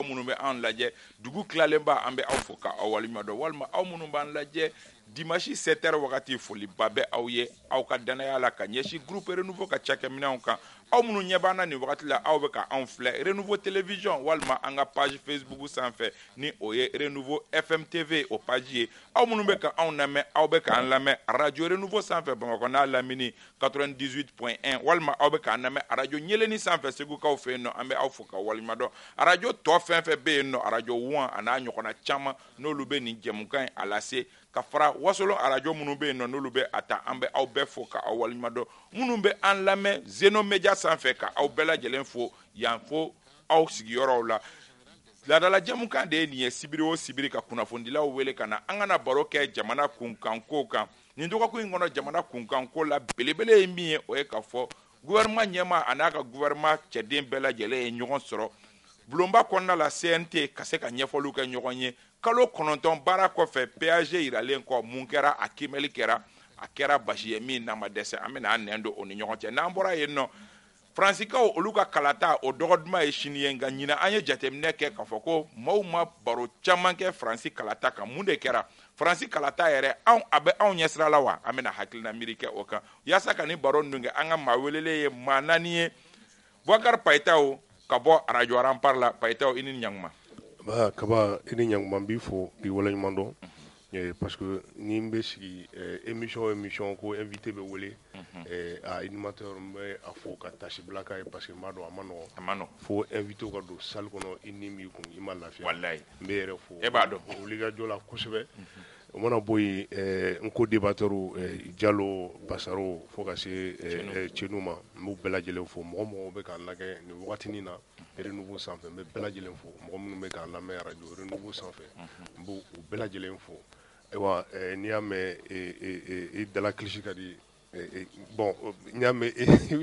minnu bɛ an lajɛ dugu tilalen b'a an bɛ aw fo ka aw waleɲumandɔn walima aw minnu b'an lajɛ dimanche 7h wagati foliba bɛ aw ye aw ka danaya la ka ɲɛsin groupe renouveau ka cakɛminɛnw kan aw minnu ɲɛ b'an na nin wagati la aw bɛ ka anw filɛ renouveau télévision walima an ka page Facebook sanfɛ ni o ye renouveau FM TV o page ye aw minnu bɛ ka anw lamɛn aw bɛ k'an lamɛn radio renouveau sanfɛ Bamakɔ n'a lamini 98.1 walima aw bɛ k'an lamɛn radio ɲɛlɛni sanfɛ Segukaw fɛ yen nɔ an bɛ aw fo ka waleɲumandɔn radio tɔ fɛn fɛn bɛ yen nɔ radio 1 a n'a ɲɔgɔnna caman n'olu bɛ nin jɛmukan in a lase ka fara wasolon radio minnu bɛ yen nɔ n'olu bɛ a ta an bɛ aw bɛɛ fo ka aw waleɲumandɔn minnu bɛ an lamɛn Zeno Media sanfɛ ka aw bɛɛ lajɛlen fo yan fo aw sigiyɔrɔw la laadala jɛmukan de ye nin ye sibiri o sibiri ka kunnafonidilaw wele ka na an kana baro kɛ jamana kunkanko kan nin dɔgɔkun in kɔnɔ jamana kunkanko la belebele ye min ye o ye ka fɔ gouvernement ɲɛma a n'a ka gouvernement cɛden bɛɛ lajɛlen ye ɲɔgɔn sɔrɔ bulonba kɔnɔna la CNT ka se ka ɲɛfɔliw kɛ ɲɔgɔn ye kalo 9 baara kɔfɛ PAG yiralen kɔ mun kɛra a kimɛli kɛra a kɛra basi ye min n'a ma dɛsɛ an bɛna an nɛn don o ni ɲɔgɔn cɛ n'an bɔra yen nɔ Fransikaw olu ka kalata o dɔgɔ duman ye sini ye nka ɲina an ye jateminɛ kɛ k'a fɔ ko maaw ma baro caman kɛ Faransi kalata kan mun de kɛra Faransi kalata yɛrɛ a bɛ anw ɲɛsira la wa an bɛna hakilina miiri kɛ o kan yaasa ka ni baro ninnu kɛ an ka maa welelen ye maa naani ye Boubacar Payitaw ka bɔ radio Rampart la Payitaw i ni ɲankuma kaba i ni ɲankuma n b'i fo k'i waleɲumandɔn parce que ni n bɛ sigi émission ko invité bɛ wele a animateur n bɛ a fo ka tasi bila k'a ye parce que n b'a dɔn a ma nɔgɔn fo invité ka don salle kɔnɔ i ni b'i kun i ma lafiya wallahi n bɛ yɛrɛ fo e b'a dɔn wulikajɔ la kosɛbɛ o mana bɔ yen n ko débatteur Jalo Basaro fo ka se Cenu ma n b'u bɛɛ lajɛlen fo mɔgɔ mɔgɔ bɛ k'an lajɛ nin wagatinin na renouveau sanfɛ n bɛ bɛɛ lajɛlen fo mɔgɔ minnu bɛ k'an lamɛn radio renouveau sanfɛ n b'u bɛɛ lajɛlen fo ayiwa n'i y'a mɛn i dala kilisi ka di bon n'i y'a mɛn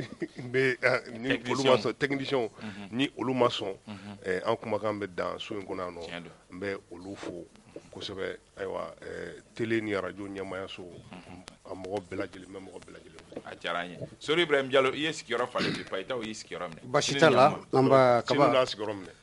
ni olu ma sɔn technicien ni olu ma sɔn an kumakan bɛ dan so in kɔnɔ yan nɔ n bɛ olu fo kosɛbɛ ayiwa télé ni radio ɲɛmaayaso a mɔgɔ bɛɛ lajɛlen n bɛ mɔgɔ bɛɛ lajɛlen a diyara an ye Sori Ibrahim Diallo i ye sigiyɔrɔ falen bi Payitaw y'i sigiyɔrɔ minɛ basi t'a la an b'a Senu n'a sigiyɔrɔ minɛ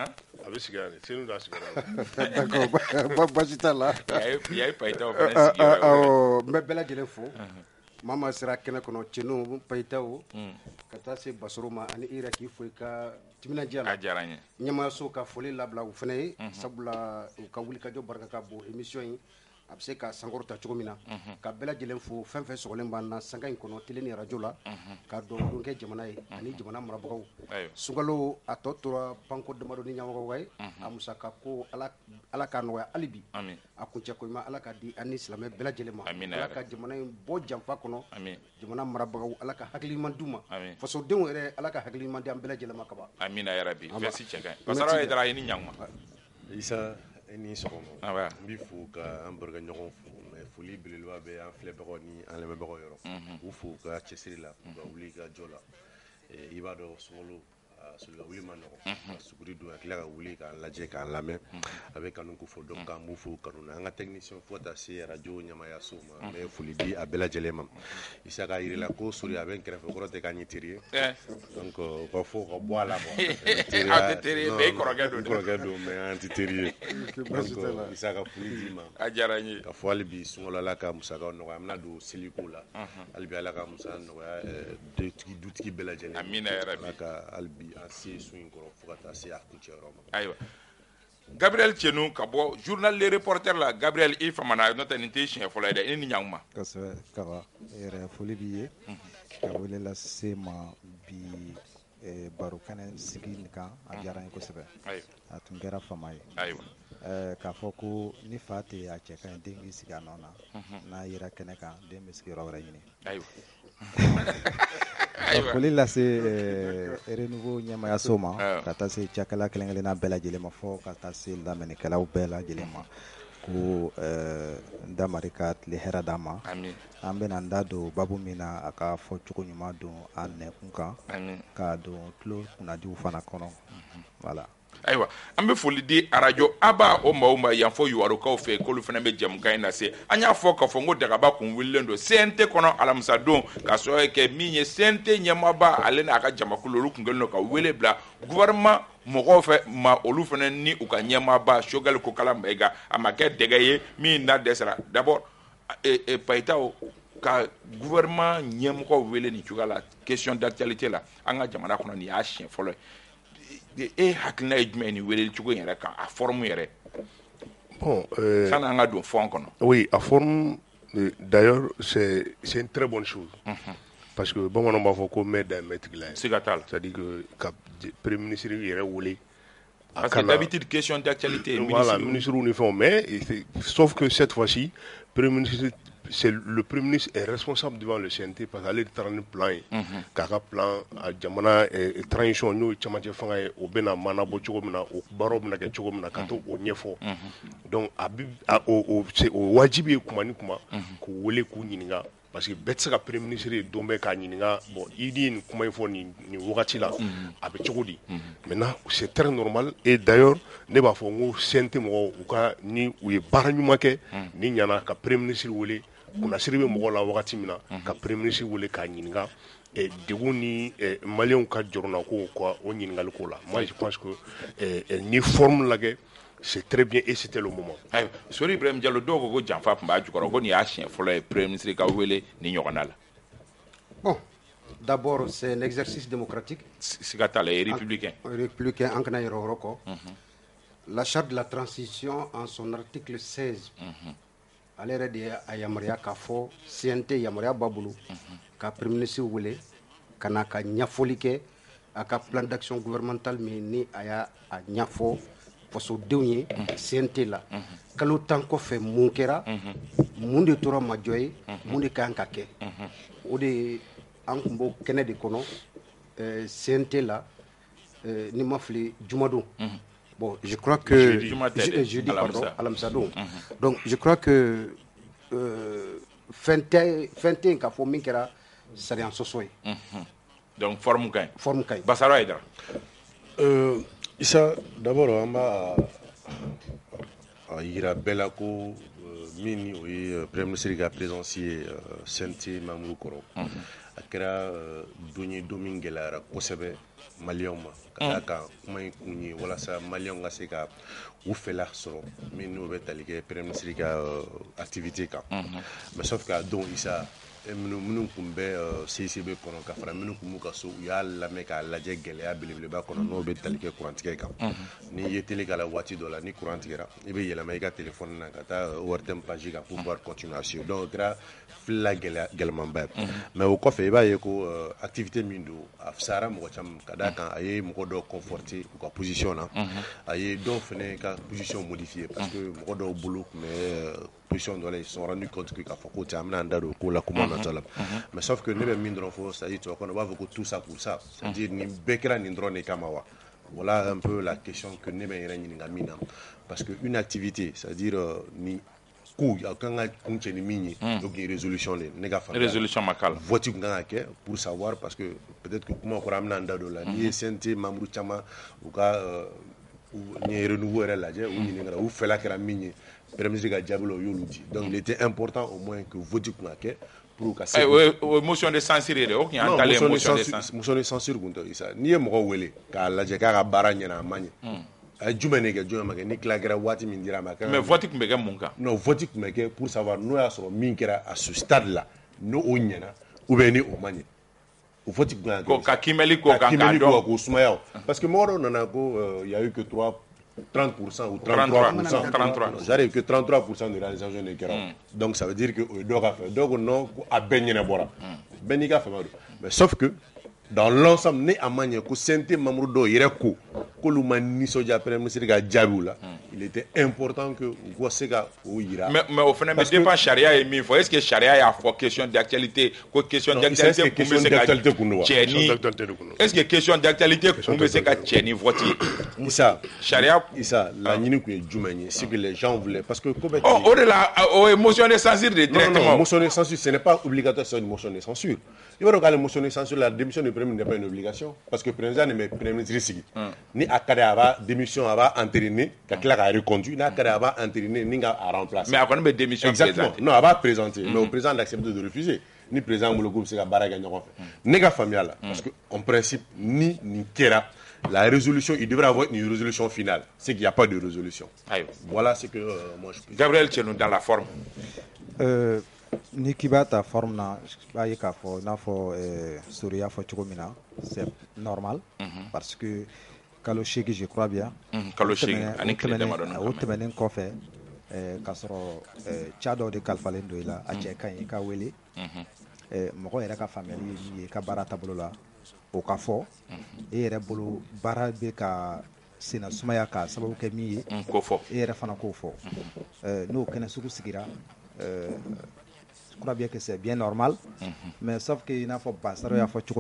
a bɛ sigi yan de Senu n'a sigiyɔrɔ minɛ d'accord basi t'a la ya ye Payitaw fana sigiyɔrɔ n bɛ bɛɛ lajɛlen fo maa maa sera kɛnɛ kɔnɔ Cenu Payitaw ka taa se Basoro ma ani i yɛrɛ k'i fo i ka timinadiya la a diyara n ye ɲɛmaayaso ka foli labila u fana ye sabula u ka wulikajɔ barika ka bon émission in a bɛ se ka sankɔrɔ ta cogo min na ka bɛɛ lajɛlen fo fɛn fɛn sɔgɔlen b'an na sanga in kɔnɔ télé ni radio la ka dɔn kɛ jamana ye ani jamana marabagaw sunkalo a tɔ tora panko damadɔ ni ɲɛmɔgɔw ye a musaka ko ala k'a nɔgɔya hali bi a kuncɛ ko ɲuman ala ka di an ni silamɛ bɛɛ lajɛlen ma ala ka jamana in bɔ janfa kɔnɔ jamana marabagaw ala ka hakili ɲuman d'u ma fasodenw yɛrɛ ala ka hakili ɲuman di an bɛɛ lajɛlen ma kaban amina yarabi merci cɛ kaɲi Basara ye dara i ni ɲankuma Isa i ni sɔgɔma n b'i fo ka an barikaɲɔgɔn fo mais foli belebeleba bɛ an filɛbagaw ni an lamɛnbagaw yɔrɔ u fo ka cɛsiri la u ka wuli ka jɔ la i b'a dɔn sunkalo solila wuli ma nɔgɔ ka suguri don ka tila ka wuli k'an lajɛ k'an lamɛn a bɛ kanu ko fɔ donc k'an b'u fo kanu na an ka technicien fo ka taa se radio ɲɛmaayaso ma n bɛ foli di a bɛɛ lajɛlen ma Isa k'a yir'i la ko Sori a bɛ n kɛrɛfɛ kɔrɔ tɛ k'a ɲɛ teri ye donc o ka fɔ ka bɔ a la aw tɛ teri ye mais i kɔrɔkɛ don n kɔrɔkɛ don mais an tɛ teri ye donc Isa ka foli d'i ma a diyara n ye ka fɔ hali bi sunkalo ala ka musakaw nɔgɔya an bɛna don seliko la hali bi ala ka musaka nɔgɔya dutigi bɛɛ lajɛlen amina yarabi ala ka hali bi an se so in kɔrɔ fo ka taa se a kuncɛyɔrɔ ma ayiwa Gabriel Cenu ka bɔ journal Le Reporter la Gabriel i famana n'o tɛ nin tɛ siɲɛ fɔlɔ ye dɛ i ni ɲankuma kosɛbɛ kaba yɛrɛ foli b'i ye ka wele lase ma bi baro kɛnɛ sigi nin kan a diyara n ye kosɛbɛ a tun kɛra fama ye k'a fɔ ko ni fa tɛ a cɛ ka ɲi den k'i sigi a nɔ na n'a yera kɛnɛ kan den bɛ sigiyɔrɔ wɛrɛ ɲini foli lase renouveau ɲɛmaayaso ma ka taa se cakɛla kelen-kelenna bɛɛ lajɛlen ma fɔ ka taa se lamɛnnikɛlaw bɛɛ lajɛlen ma ko n damari ka tile hɛrɛ d'an ma an bɛna n da don babu min na a ka fɔ cogo ɲuman don a nɛkun kan ka don tulo kunnadiw fana kɔnɔ voilà ayiwa an bɛ foli di arajo aba o maaw ma yan fɔ yuwarukaw fɛ k'olu fana bɛ jɛmukan in na se an y'a fɔ k'a fɔ n ko dagaba kun wililen don CNT kɔnɔ alamisadon ka sababu kɛ min ye CNT ɲɛmaaba ale n'a ka jamakulu olu tun kɛlen don ka wele bila gouvernement mɔgɔw fɛ ma olu fana ni u ka ɲɛmaaba Choguel Kokala Mayiga a ma kɛ dɛgɛ ye min na dɛsɛra d'abord Payitaw ka gouvernement ɲɛmɔgɔw wele nin cogoya la question d'actualité la an ka jamana kɔnɔ nin y'a siɲɛ fɔlɔ ye hakilina ye jumɛn ni weleli cogo in yɛrɛ kan a forme yɛrɛ bon sanni an ka don fond kɔnɔ oui a forme d'ailleurs c'est une très bonne chose parce que bamananw b'a fɔ ko mɛ da mɛ tigila ye siga t'a la c'est-à-dire que ka premier ministre yɛrɛ wele parce que d'habitude question d'actualité voilà ministre ni fɛnw mais sauf que cette fois-ci premier ministre c'est le premier ministre est responsable devant le CNT parce qu'ale taara ni plan ye k'a ka plan a jamana transition n'o ye camancɛ fanga ye o bɛna manabɔ cogo min na o baaraw bɛna kɛ cogo min na ka to o ɲɛfɔ donc o wajibi ye kuma ni kuma k'u wele k'u ɲininka parce que bɛɛ tɛ se ka premier ministre ye don bɛɛ k'a ɲininka bon i di nin kuma in fɔ nin wagati la a bɛ cogo di maintenant c'est très normal et d'ailleurs ne b'a fɔ n ko CNT mɔgɔw u ka ni u ye baara ɲuman kɛ ni ɲana ka premier ministre wele kunnasiri bɛ mɔgɔw la wagati min na ka premier ministre wele k'a ɲininka degun ni maliyɛnw ka jɔrɔnako ka o ɲininkali ko la moi je pense que ni forme lajɛ c'est très bien et c'était le moment. Sori Ibrahim Diallo dɔw ko janfa tun b'a jukɔrɔ ko nin y'a siɲɛ fɔlɔ ye premier ministre ka wele ni ɲɔgɔnna la. Bon, d'abord c'est un exercice démocratique. Siga t'a la républicain. Républicain an kana yɔrɔ wɛrɛ kɔ. La charte de la transition en son article 16. Ale yɛrɛ de ye a yamaruya k'a fɔ CNT yamaruya b'a bolo ka premier ministre wele ka na ka ɲɛfɔli kɛ a ka plan d'action gouvernemental min ni a y'a ɲɛfɔ fasodenw ye CNT la kalo 10 kɔfɛ mun kɛra mun de tora majɔ ye mun de kan ka kɛ o de an tun b'o kɛnɛ de kɔnɔ CNT la ni ma fili jumadon. Bon, je crois que jeudi pardon, alamisadon. Donc je crois que fente k'a fɔ min kɛra sariya sɔsɔ ye. Donc forme ka ɲi. Forme ka ɲi. Basaro Aïdara. Issa d'abord an b'a yira bɛɛ la ko min ni o ye premier ministre ka présence ye CNT membre kɔrɔ a kɛra don ye don min gɛlɛyara kosɛbɛ maliyɛnw ma ka d'a kan kuma in kun ye walasa maliyɛnw ka se ka u fɛla sɔrɔ min n'o bɛ tali kɛ premier ministre ka activité kan mais sauf que a don Issa minnu kun bɛ CICB kɔnɔ ka fara minnu kun b'u ka so u y'a lamɛn k'a lajɛ gɛlɛya belebeleba kɔnɔ n'o bɛ tali kɛ kurantigɛ kan ni ye télé k'a la waati dɔ la ni kuran tigɛra i bɛ yɛlɛma i ka téléphone na ka taa ORTM page kan pour pouvoir continuer à suivre donc o kɛra filila gɛlɛmanba ye mais o kɔfɛ i b'a ye ko activité min don a fisayara mɔgɔ caman ka d'a kan a ye mɔgɔ dɔw conforter u ka position na a ye dɔw fɛnɛ ka position modifier parce que mɔgɔ dɔw bolo tun bɛ position dɔ la ils se sont rendus compte que k'a fɔ ko an bɛna an da don ko la kuma natɔ la mais sauf que ne bɛ min dɔrɔn fɔ c'est à dire tubabu kɔnɔ u b'a fɔ ko tout ça pour ça c'est à dire nin bɛɛ kɛra nin dɔrɔn de kama wa voilà un peu la question que ne bɛ yɛrɛ ɲininka min na parce que une activité c'est à dire ni ko a kan ka kun cɛ ni min ye donc résolution de ne ka faamuya résolution ma k'a la vote kun kan ka kɛ pour savoir parce que peut-être que kuma kɔrɔ an bɛna an da don la n'i ye CNT membre caman u ka ni renouveau yɛrɛ lajɛ u ɲininkara u fɛla kɛra min ye premier ministre ka jaabi la o y'olu di donc il était important au moins que vote kun ka kɛ pour ka se o motion de censure de o kun y'an talen motion de censure kun tɛ Issa n'i ye mɔgɔ wele k'a lajɛ k'a ka baara ɲɛna a ma ɲɛ a ye jumɛn de kɛ jumɛn ma kɛ ni tila kɛra waati min dira a ma mais vote kun bɛ kɛ mun kan non vote kun bɛ kɛ pour savoir n'o y'a sɔrɔ min kɛra à ce stade là n'o ɲɛna ou bien ni o ma ɲɛ o vote kun kan ka kɛ ka kimɛli k'o kan k'a dɔn k'o sumaya parce que mɔgɔ dɔw nana ko y a eu que 30% ou 33%. J'arrive que 33% de réalisation de kɛra donc ça veut dire que o ye dɔ ka fɛ dɔw ko non a bɛɛ ɲɛnabɔra bɛɛ n'i ka fɛma don mais sauf que dans l'ensemble ne a ma ɲɛ ko CNT membre dɔw yɛrɛ ko k'olu ma nisɔndiya premier ministre ka jaabiw la il était important que u ka se ka o yira mais o fana bɛ dépend sariya ye min fɔ est ce que sariya y'a fɔ question d'actualité ko question d'actualité kun bɛ se ka cɛ ni est ce que question d'actualité kun bɛ se ka cɛ ni vote ye Issa sariya Issa laɲini kun ye jumɛn ye ce que les gens voulaient parce que ko bɛ o de la o ye motion de censure de directement non motion de censure ce n'est pas obligatoire c'est une motion de censure Il va regarder motion de censure, la démission du Premier ministre n'est pas une obligation. Parce que le président n'est pas Premier ministre. Ni Akadé démission va entériner, qu'il a reconduit, ni Akadé va entériner, ni à remplacer. Mais après, il démission. Exactement. Non, elle va présenter. Mais au président d'accepter de refuser. Ni le président ou le groupe, c'est la barre à gagner. Néga familial. Parce qu'en principe, ni Kera, la résolution, il devrait avoir une résolution finale. C'est qu'il n'y a pas de résolution. Aïe. Voilà ce que moi je peux dire. Gabriel, tu es dans la forme. Ni kiba ta forme na ba yi ka fo na fo Souriya fo cogo min na c'est normal parce que kalo shegi je crois bien kalo shegi ani kile damadɔ o tɛmɛnen kɔfɛ ka sɔrɔ ca dɔw de kalifalen do i la a cɛ ka ɲi i ka wele mɔgɔ yɛrɛ ka faamuyali ye min ye i ka baara taabolo la o ka fɔ e yɛrɛ bolo baara bɛ ka senna sumaya ka sababu kɛ min ye k'o fɔ e yɛrɛ fana k'o fɔ n'o kɛnɛ sugu sigira je crois bien que c'est bien normal, mais sauf qu'il n'a pas Bassaro y'a fait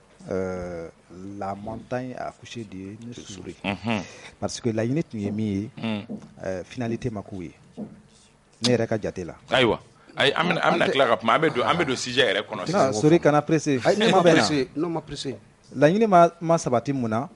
la montagne a accouché de une souris. Parce que la unité n'est mis finalité makoui. N'est pas qu'à là. Aïwa. Amna clara ma amedo sujet reconnaissé. Non, souris qu'on a pressé. Non, m'a pressé. La unité m'a sabati mouna.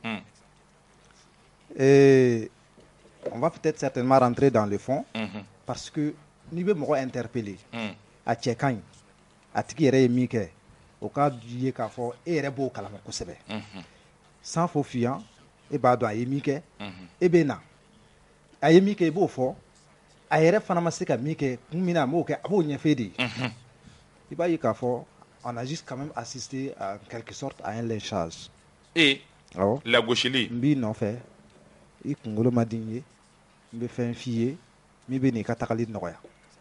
Et on va peut-être certainement rentrer dans le fond parce que nous devons interpeller. A cɛ ka ɲi a tigi yɛrɛ ye min kɛ o ka ye k'a fɔ e yɛrɛ b'o kalama kosɛbɛ sans faux fuyant e b'a dɔn a ye min kɛ e bɛ na a ye min kɛ i b'o fɔ a yɛrɛ fana ma se ka min kɛ kun min na a m'o kɛ a b'o ɲɛfɛ de i b'a ye k'a fɔ on a juste quand même assisté en quelque sorte à un lynchage et awɔ lagosili n b'i nɔfɛ i kunkolo ma di n ye n bɛ fɛn f'i ye min bɛ n'i ka tagali nɔgɔya.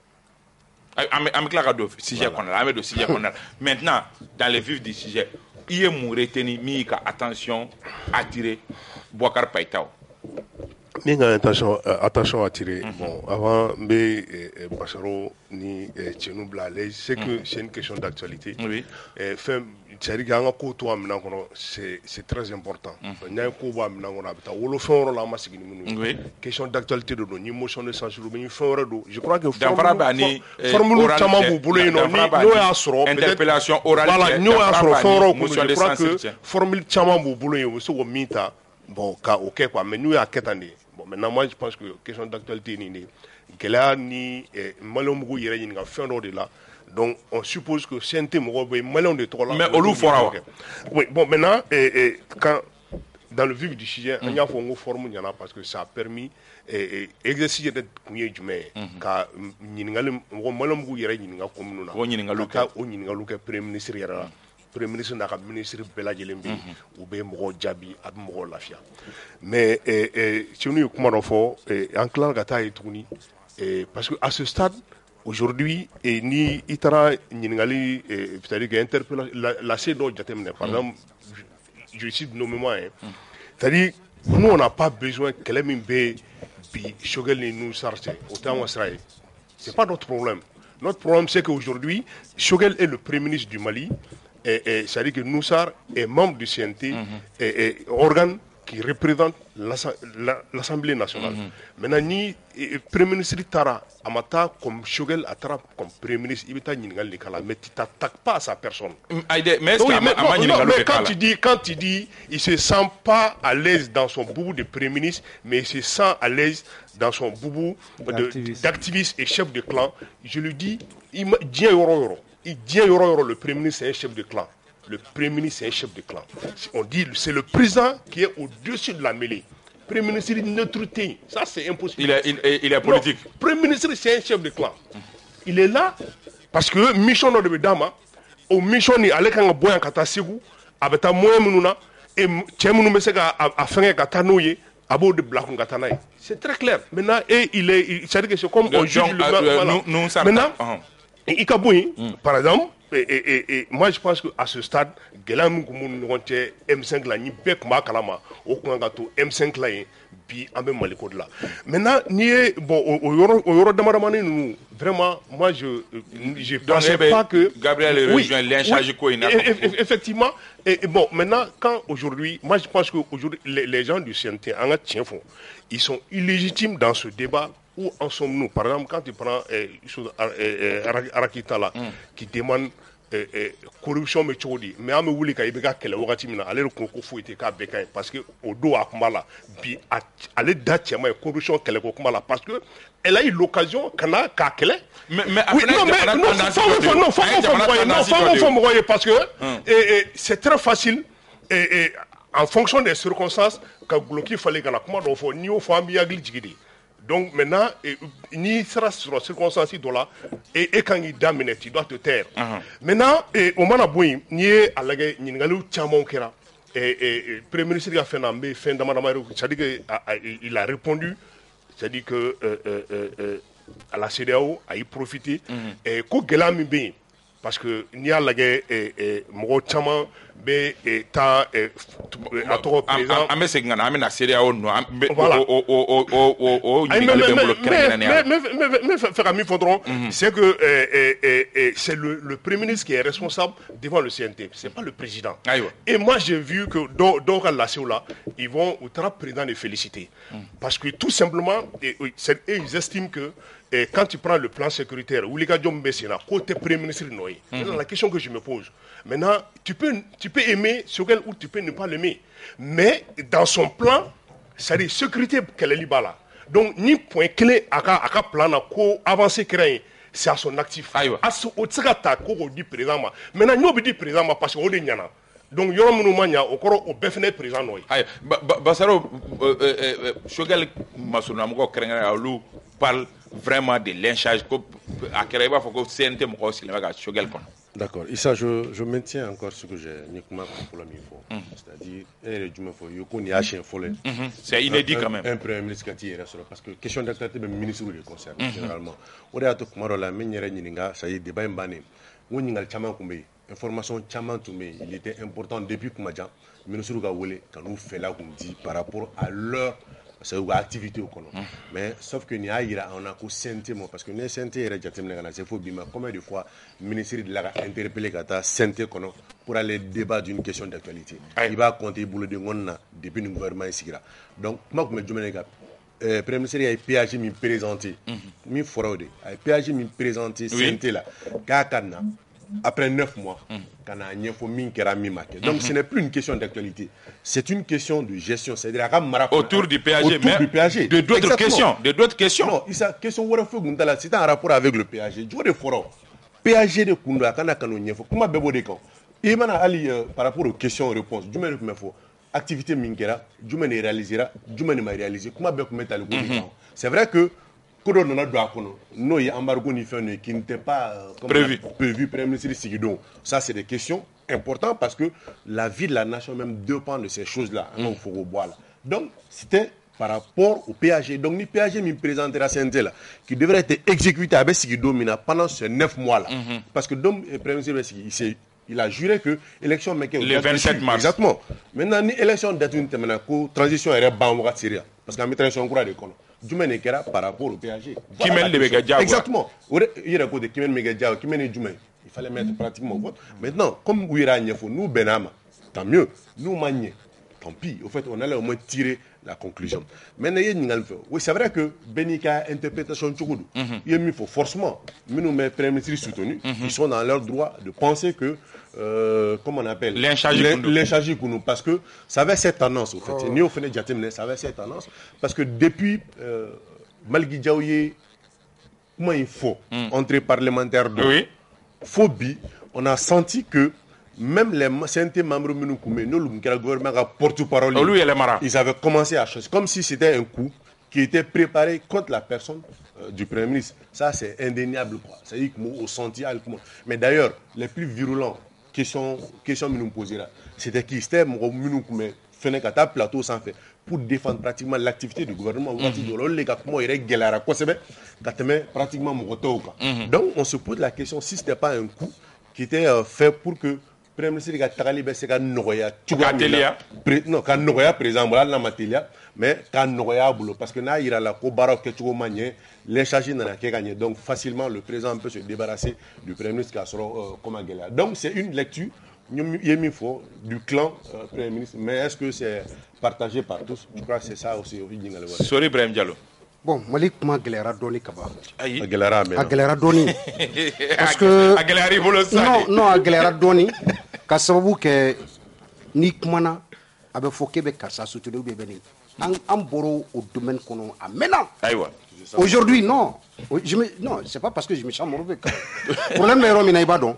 Maintenant, dans le vif du sujet, il y a mon retenu, mi ka attention attiré Bouakar Païtao. Ninga attention attiré. Bon, avant Bassaro ni Tchenou Blalé, c'est que c'est une question d'actualité. Oui. C'est-à-dire que c'est très important. Il y a un combat question d'actualité de nos motion de censure. Je crois que formule interpellation orale. Je crois que formule bon, ok quoi, mais nous à qu'attendez. Bon, maintenant moi je pense que question d'actualité ni Gela ni Malomou yere ni fin de là. Donc on suppose que c'est un thème malon de trop là. Mais au fera. Oui, bon maintenant quand dans le vif du sujet, on y a fait une forme parce que ça a permis exercice de kunye jume ka nyingal Malomou yere ni nga commune na. O nyingalu ka premier ministre yera. Premier ministre n'a pas ministre Bella Djelembi ou bien Moro Djabi à Moro Lafia. Mais si nous comment en clair gata et tourni parce que à ce stade aujourd'hui ni itara ningali c'est-à-dire qu'interpellation la CEDO jatemne par exemple je cite nommément c'est-à-dire nous on n'a pas besoin que les mimbe bi Choguel nous sarce autant Israël. C'est pas notre problème. Notre problème c'est qu'aujourd'hui Choguel est le premier ministre du Mali. C'est-à-dire que Noussar est membre du CNT, organe qui représente l'Assemblée nationale. Maintenant, ni Premier ministre Tara Amata comme Choguel Atara comme Premier ministre, il est mais tu t'attaques pas à sa personne. Mais quand tu dis il se sent pas à l'aise dans son boubou de Premier ministre, mais il se sent à l'aise dans son boubou d'activiste et chef de clan, je lui dis, il dit le Premier ministre c'est un chef de clan. Le Premier ministre c'est un chef de clan. On dit c'est le président qui est au-dessus de la mêlée. Premier ministre dit neutralité. Ça c'est impossible. Il est politique. Non, Premier ministre c'est un chef de clan. Il est là parce que mission de Dama, au mission ni ale kanga boyan kata segu, abeta moyen mununa et tchemunu mesega a fenge kata nouye. Abo de Black Ngatanaï. C'est très clair. Maintenant, c'est-à-dire que c'est comme on juge le maintenant, Ikaboui, par exemple, moi je pense qu'à ce stade, Gelam M5 là, ni Bek Makalama, au Kwangato M5 là, puis en même Maliko de là. Maintenant, bon, au Yoro Damaramani, nous, vraiment, moi je pensais pas que. Gabriel rejoint l'enchage effectivement. Et bon, maintenant, quand aujourd'hui, moi je pense qu'aujourd'hui, les gens du CNT, ils sont illégitimes dans ce débat. Où en sommes-nous? Par exemple, quand tu prends Arakita là, qui demande corruption bɛ cogo di mais an bɛ wuli ka i bɛ ka kɛlɛ wagati min na ale de ko foyi tɛ k'a bɛɛ ka ɲi parce que o don a kuma la bi ale da cɛman ye corruption kɛlɛ ko kuma la parce que elle a eu l'occasion kana k'a kɛlɛ fɔ mɔgɔ ye parce que c'est très facile en fonction des circonstances ka guloki falen kana kuma dɔw fɔ n'i y'o fɔ an b'i hakili jigi de. Donc maintenant, ni sera sur la circonstance de là, et quand il damine, tu dois te taire. Maintenant, au moment où il y a alagé, il y a eu tellement kera, et Premier ministre a fait un fin d'amendement, c'est-à-dire qu'il a répondu, c'est-à-dire que à la CEDEAO a y profité, et qu'au gela mi bien, parce que ni a lagé, mon tellement be ta a tɔgɔ président an bɛ segin ka na an bɛ na CEDEAO nɔ mais fɛ ka min fɔ dɔrɔn c'est que c'est le premier ministre qui est responsable devant le CNT, c'est pas le président. Et moi j'ai vu que dans ka lasew la ils vont au tra président de féliciter parce que tout simplement ils estiment que quand tu prends le plan sécuritaire, côté Premier ministre Noé, c'est la question que je me pose. Maintenant, tu peux aimer Choguel ou tu peux ne pas l'aimer. Mais dans son plan, c'est la sécurité qu'elle est là. Donc, ni point clé à ka plan à quoi avancer créer, c'est à son actif. À ce qu'on dit président. Maintenant, nous dit président parce qu'on est nyana. Donc, il y a un moment au beffnet président Noé. Bassaro, Choguel Masounamogo Krenga parle vraiment de lynchage à Kereba faut que CNT mo aussi la Choguel kon. D'accord. Issa, je maintiens encore ce que j'ai uniquement pour la mifo. C'est-à-dire c'est inédit quand même. Un premier ministre qui est parce que question d'actualité même ministre de concerne généralement. On a tout comme la meilleure ninga, ça y est débat mbane. On ninga chama kumbe. Information chama tumé, il était important depuis Kumadja, ministre ga wole quand nous fait là qu'on dit par rapport à leur c'est une activité au Kono. Mais sauf que n'y a on a qu'au sentiment parce que les santé et c'est faux bima combien de fois le ministère de la interpellé kata santé Kono pour aller débattre d'une question d'actualité. Il va compter boulot de ngonna depuis le gouvernement ici là. Donc moi comme je me gars Premier ministre a PAG mi présenté mi fraude a PAG mi présenté santé là kakana après 9 mois, donc ce n'est plus une question d'actualité, c'est une question de gestion, c'est-à-dire autour du PAG, mais de d'autres questions, Non, question c'est en rapport avec le PAG. PAG de Kunda kana kanonie faut comment bebo de quand. Et maintenant ali par rapport aux questions-réponses, du même faut activité minkera, du même réalisera, du même réaliser. Comment bebo mettre le coup. C'est vrai que non, il y a un embargo qui n'était pas prévu Premier ministre Sigidon. Ça, c'est des questions importantes parce que la vie de la nation même dépend de ces choses-là. Donc, c'était par rapport au PAG. Donc, le PAG me présentait la CNT là, qui devrait être exécuté avec Sigidon pendant ces 9 mois-là. Parce que le Premier ministre il a juré que l'élection le 27 mars. Exactement. Maintenant, l'élection d'être une transition est Syria. Parce qu'en mettant son courant de colon. Jumene kera par rapport au PAG. Exactement. Il y a des Kimen Megadja, Kimen Jumene. Il fallait mettre pratiquement au vote. Maintenant, comme Ouira Niafo, nous Benama, tant mieux. Nous Magné, tant pis. Au fait, on allait au moins tirer la conclusion. Maintenant, oui, c'est vrai que Benika interprétation Tchoukoudou, il faut forcément, nous mes premiers ministres soutenus, ils sont dans leur droit de penser que comment on appelle l'inchagi Kounou, parce que ça avait cette tendance au fait. Ni au fait ça avait cette tendance parce que depuis Malgui Diaouye, comment il faut entrée parlementaire de phobie, on a senti que même les CNT membres de le gouvernement a porte-parole, ils avaient commencé à chercher comme si c'était un coup qui était préparé contre la personne du Premier ministre. Ça, c'est indéniable. C'est-à-dire qu'au senti, mais d'ailleurs, les plus virulents question nous poser là, c'était qui c'était mon plateau sans fait pour défendre pratiquement l'activité du gouvernement. Pratiquement donc on se pose la question si c'était pas un coup qui était fait pour que Premier ministre non quand Noya président la Matelia mais quand Noya boulot parce que là il a la cobara que tu manier les charges n'a qu'à gagner donc facilement le président peut se débarrasser du Premier ministre qui sera comme Guéla. Donc c'est une lecture du clan Premier ministre, mais est-ce que c'est partagé par tous? Je crois que c'est ça aussi. Sorry Ibrahim Diallo. Bon, Mali kuma gɛlɛyara dɔɔni ka ban. A gɛlɛyara dɔɔni. Parce que a gɛlɛyara bolo sa. Non, a gɛlɛyara dɔɔni ka sababu kɛ ni kumana a bɛ fɔ k'e bɛ karisa soutenir ou bien bɛ nin. An bɔra o domaine kɔnɔ a mɛnna. Ayiwa. Aujourd'hui, non. Non, c'est pas parce que je me sens mauvais. Problème est Romina Ibadon.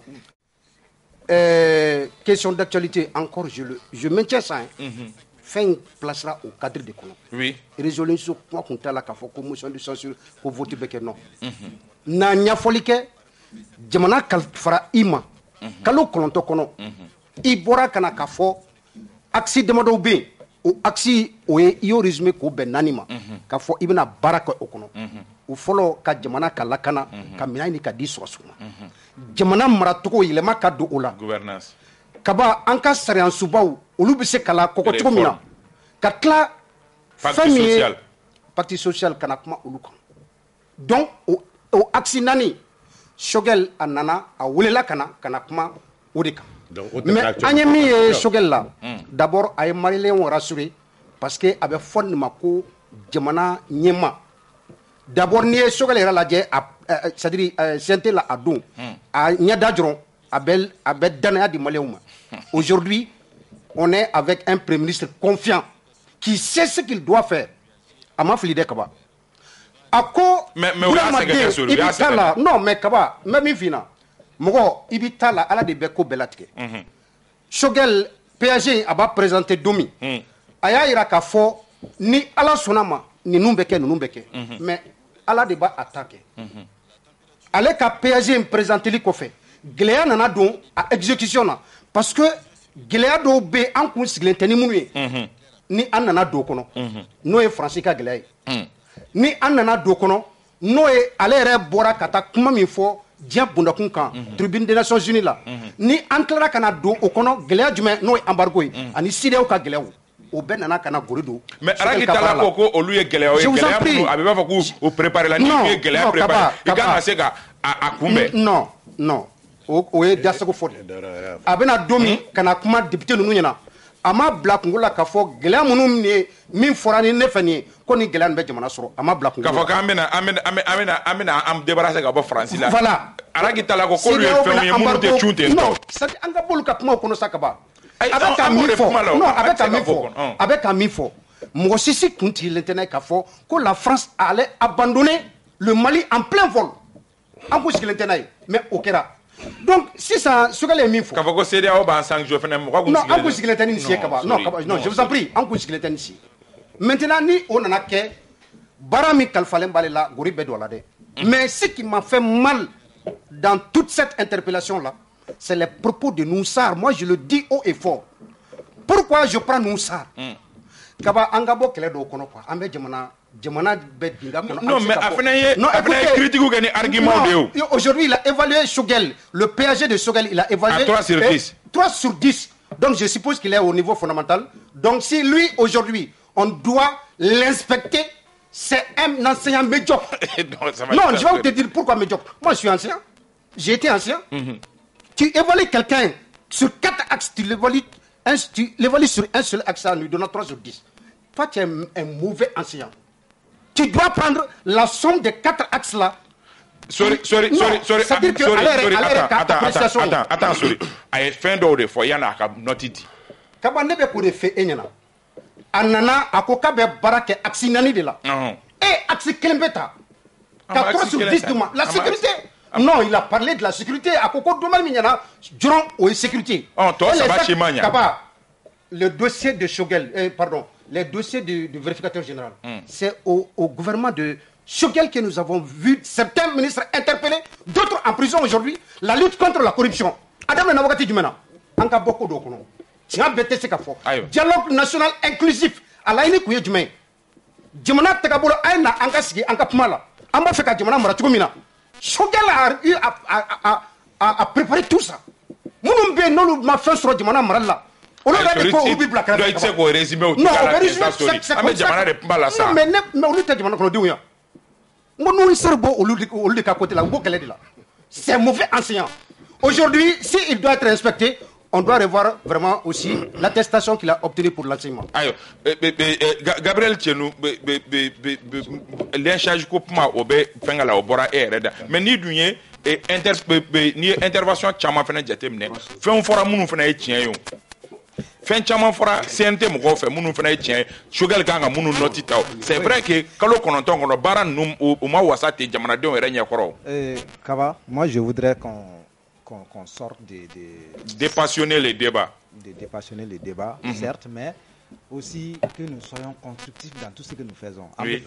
Question d'actualité, encore, je maintiens ça. Fin placera au cadre des colons. Oui. Résolution, quoi qu'on t'a la motion de censure pour voter Becker, non. Na nyafolike, jamana kalfara ima, kalo kolonto kono, ibora kana kafo, aksi demado be, o aksi oye iyo résumé ko ben nanima, kafo ibna baraka okono. O folo ka jamana ka lakana, ka minayni ka di sosuma. Jamana maratuko yelema ka do ola. Gouvernance. Kaba anka sariyan subaw olu bɛ se kala kɔkɔ cogo min na ka tila fɛn min ye parti social kana kuma olu kan donc o axe naani Choguel a nana a welela kana kuma o de kan mais an ye min ye Choguel la d'abord a ye maliyɛnw rassurer parce que a bɛ fɔ nin ma ko jamana ɲɛma d'abord n'i ye Choguel yɛrɛ lajɛ c'est-à-dire CNT la a don a ɲɛda dɔrɔn a bɛ danaya di maliyɛnw ma. Aujourd'hui, on est avec un premier ministre confiant qui sait ce qu'il doit faire. Ama Flide Kaba. Ako mais non mais Kaba, même fina. Mogo ibitala ala de beko belatike. Choguel PAG aba présenter Domi. Aya ira ka fo ni ala sonama ni numbeke. Mais ala de ba attaquer. Ale ka PAG présenter li ko fait. Gléa nana don à exécution na parce que gléa do be an kun sigilen tɛ ni minnu ye ni an nana do kɔnɔ n'o ye Faransi ka gléa ye ni an nana do kɔnɔ n'o ye ale yɛrɛ bɔra ka taa kuma min fɔ diɲɛ bondakun kan tribune des Nations Unies la ni an tilara ka na don o kɔnɔ gléa jumɛn n'o ye embargo ye ani CEDEAO ka gléaw o bɛɛ nana ka na gori don. Mais Araki tala ko olu ye gléa ye gléa minnu a bɛ b'a fɔ k'u préparer la ni ye gléa préparer i kan ka se ka a kunbɛn. Non. O ye dasago fɔ de a bɛna don min kana kuma député ninnu ɲɛna a ma bila kungo la k'a fɔ gɛlɛya minnu min fɔra ni ne fɛ nin ye ko ni gɛlɛya nin bɛ jamana sɔrɔ a ma bila kungo la. K'a fɔ k'an bɛna an débarrasser ka bɔ Faransi la. Voilà. Araki tala ko k'olu ye fɛnw ye minnu tɛ cun ten tɔ. Non c'est an ka b'olu ka kumaw kɔnɔ sa ka ban. A bɛ ka min fɔ non a bɛ ka min fɔ mɔgɔ si si kun tigilen tɛ n'a ye k'a fɔ ko la France allait abandonner le Mali en plein vol an kun sigilen tɛ n'a ye mais o kɛra. Donc sisan Choguel ye min fɔ. K'a fɔ ko CEDEAO b'an sanctionner fɛnɛ mɔgɔ kun sigilen tɛ. Non an kun sigilen tɛ ni nin si ye kaban non je vous en prie an kun sigilen tɛ ni si. Maintenant ni o nana kɛ baara min kalifalen b'ale la gori bɛɛ don a la dɛ. Mais ce qui m'a fait mal dans toute cette interpellation là c'est les propos de Noussar. Moi je le dis haut et fort. Pourquoi je prends Noussar? Kaba an ka bɔ kɛlɛ dɔw kɔnɔ quoi an bɛ jamana bɛ dinga kɔnɔ. Non mais a fana ye critique kɛ ni argument de ye. Aujourd'hui il a évalué Choguel, le PAG de Choguel il a évalué 3 sur 10. 3 sur 10. Donc je suppose qu'il est au niveau fondamental. Donc si lui aujourd'hui on doit l'inspecter, c'est un enseignant médiocre. Non, je vais te dire pourquoi médiocre. Moi je suis ancien. J'ai été ancien. Tu évalues quelqu'un sur 4 axes, tu l'évalues sur un seul axe en lui donnant 3 sur 10. Toi tu es un mauvais enseignant. Tu dois prendre la somme des 4 axes là. Sorry. Attends, sorry. A ye fɛn dɔw de fɔ yanni a ka nɔti di. Kaba ne bɛ k'o de fɛ e ɲɛna. A nana a ko k'a bɛ baara kɛ axe 4 de la. Axe 1 bɛ ta. Ka 3 sur 10 d'u ma. La sécurité. Non, il a parlé de la sécurité. A ko domaine min ɲɛna dɔrɔn o ye sécurité. Tɔ saba si ma ɲa. Kaba le dossier de Choguel, pardon. Les dossiers du vérificateur général, c'est au gouvernement de Choguel que nous avons vu certains ministres interpellés, d'autres en prison aujourd'hui. La lutte contre la corruption. Adam Nawakati Dumena, Anka Boko Dokono. Dialogue national inclusif. Alaini Kouye Dume. Djemana Tagabolo Aina Anka Sigi Anka Pumala. Amba Feka Djemana Maratukumina. Choguel a préparé tout ça. Mounumbe Nolu m'a fait sur Djemana Marala. On a dit qu'on oublie Black. Non, c'est quoi résumé au Twitter. Non, mais on lui t'a dit qu'on dit oui. Mon cerveau, on lui dit qu'à côté là, c'est mauvais enseignant. Aujourd'hui, s'il doit être inspecté, on doit revoir vraiment aussi l'attestation qu'il a obtenue pour l'enseignement. Gabriel Tchenou, l'incharge coupement au bé, fengala au bora et reda. Mais ni dunye, ni intervention chama fena jatemne. Fait un fora mounou fena etien yo. Fin chama fora CNT moko fe mounou fena etien. Chogal kanga mounou noti tao. C'est vrai que kalo kononton kono bara num ou ma wasate jamana de renya koro. Kaba, moi je voudrais qu'on sorte dépassionner les débats. De dépassionner les débats, certes, mais aussi que nous soyons constructifs dans tout ce que nous faisons. Oui.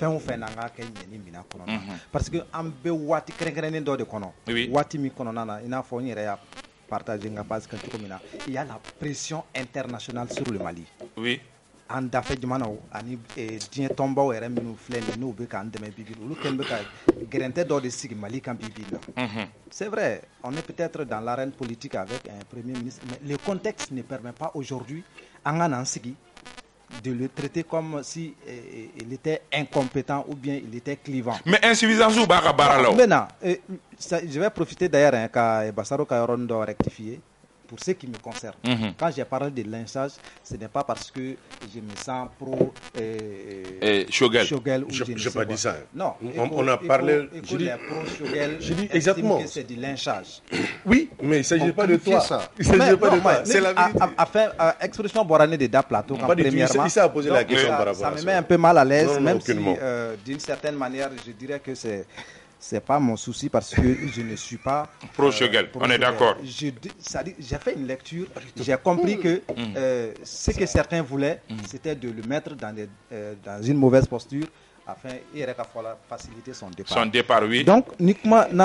Parce que ambe wati krenkrenen do de kono. Wati mi kono nana ina fo ni ya partager nga base kan komina. Il y a la pression internationale sur le Mali. Oui. En dafe jumano ani dien tomba were minu flene no be kan deme bibil ulu kembe ka grente do de sig Mali kan bibil. C'est vrai, on est peut-être dans l'arène politique avec un premier ministre, mais le contexte ne permet pas aujourd'hui à Ngansigi de le traiter comme si il était incompétent ou bien il était clivant. Mais insuffisance ou barabara. Maintenant, je vais profiter d'ailleurs qu'à Bassaro Kayoron rectifier. Pour ce qui me concerne, quand j'ai parlé de lynchage, ce n'est pas parce que je me sens pro Shogel. Je n'ai pas dit ça. Non, on a parlé. J'ai dit exactement que c'est du lynchage. Oui, mais il ne s'agit pas de toi. Il ne s'agit pas de toi. C'est la vérité. Enfin, expression Borané de Plateau, quand premièrement. Il s'est posé la question par rapport à ça. Ça me met un peu mal à l'aise, même si d'une certaine manière, je dirais que c'est pas mon souci parce que je ne suis pas pro-Shogel, on est d'accord. J'ai fait une lecture, j'ai compris que ce que certains voulaient, c'était de le mettre dans une mauvaise posture afin de faciliter son départ. Son départ, oui. Donc, il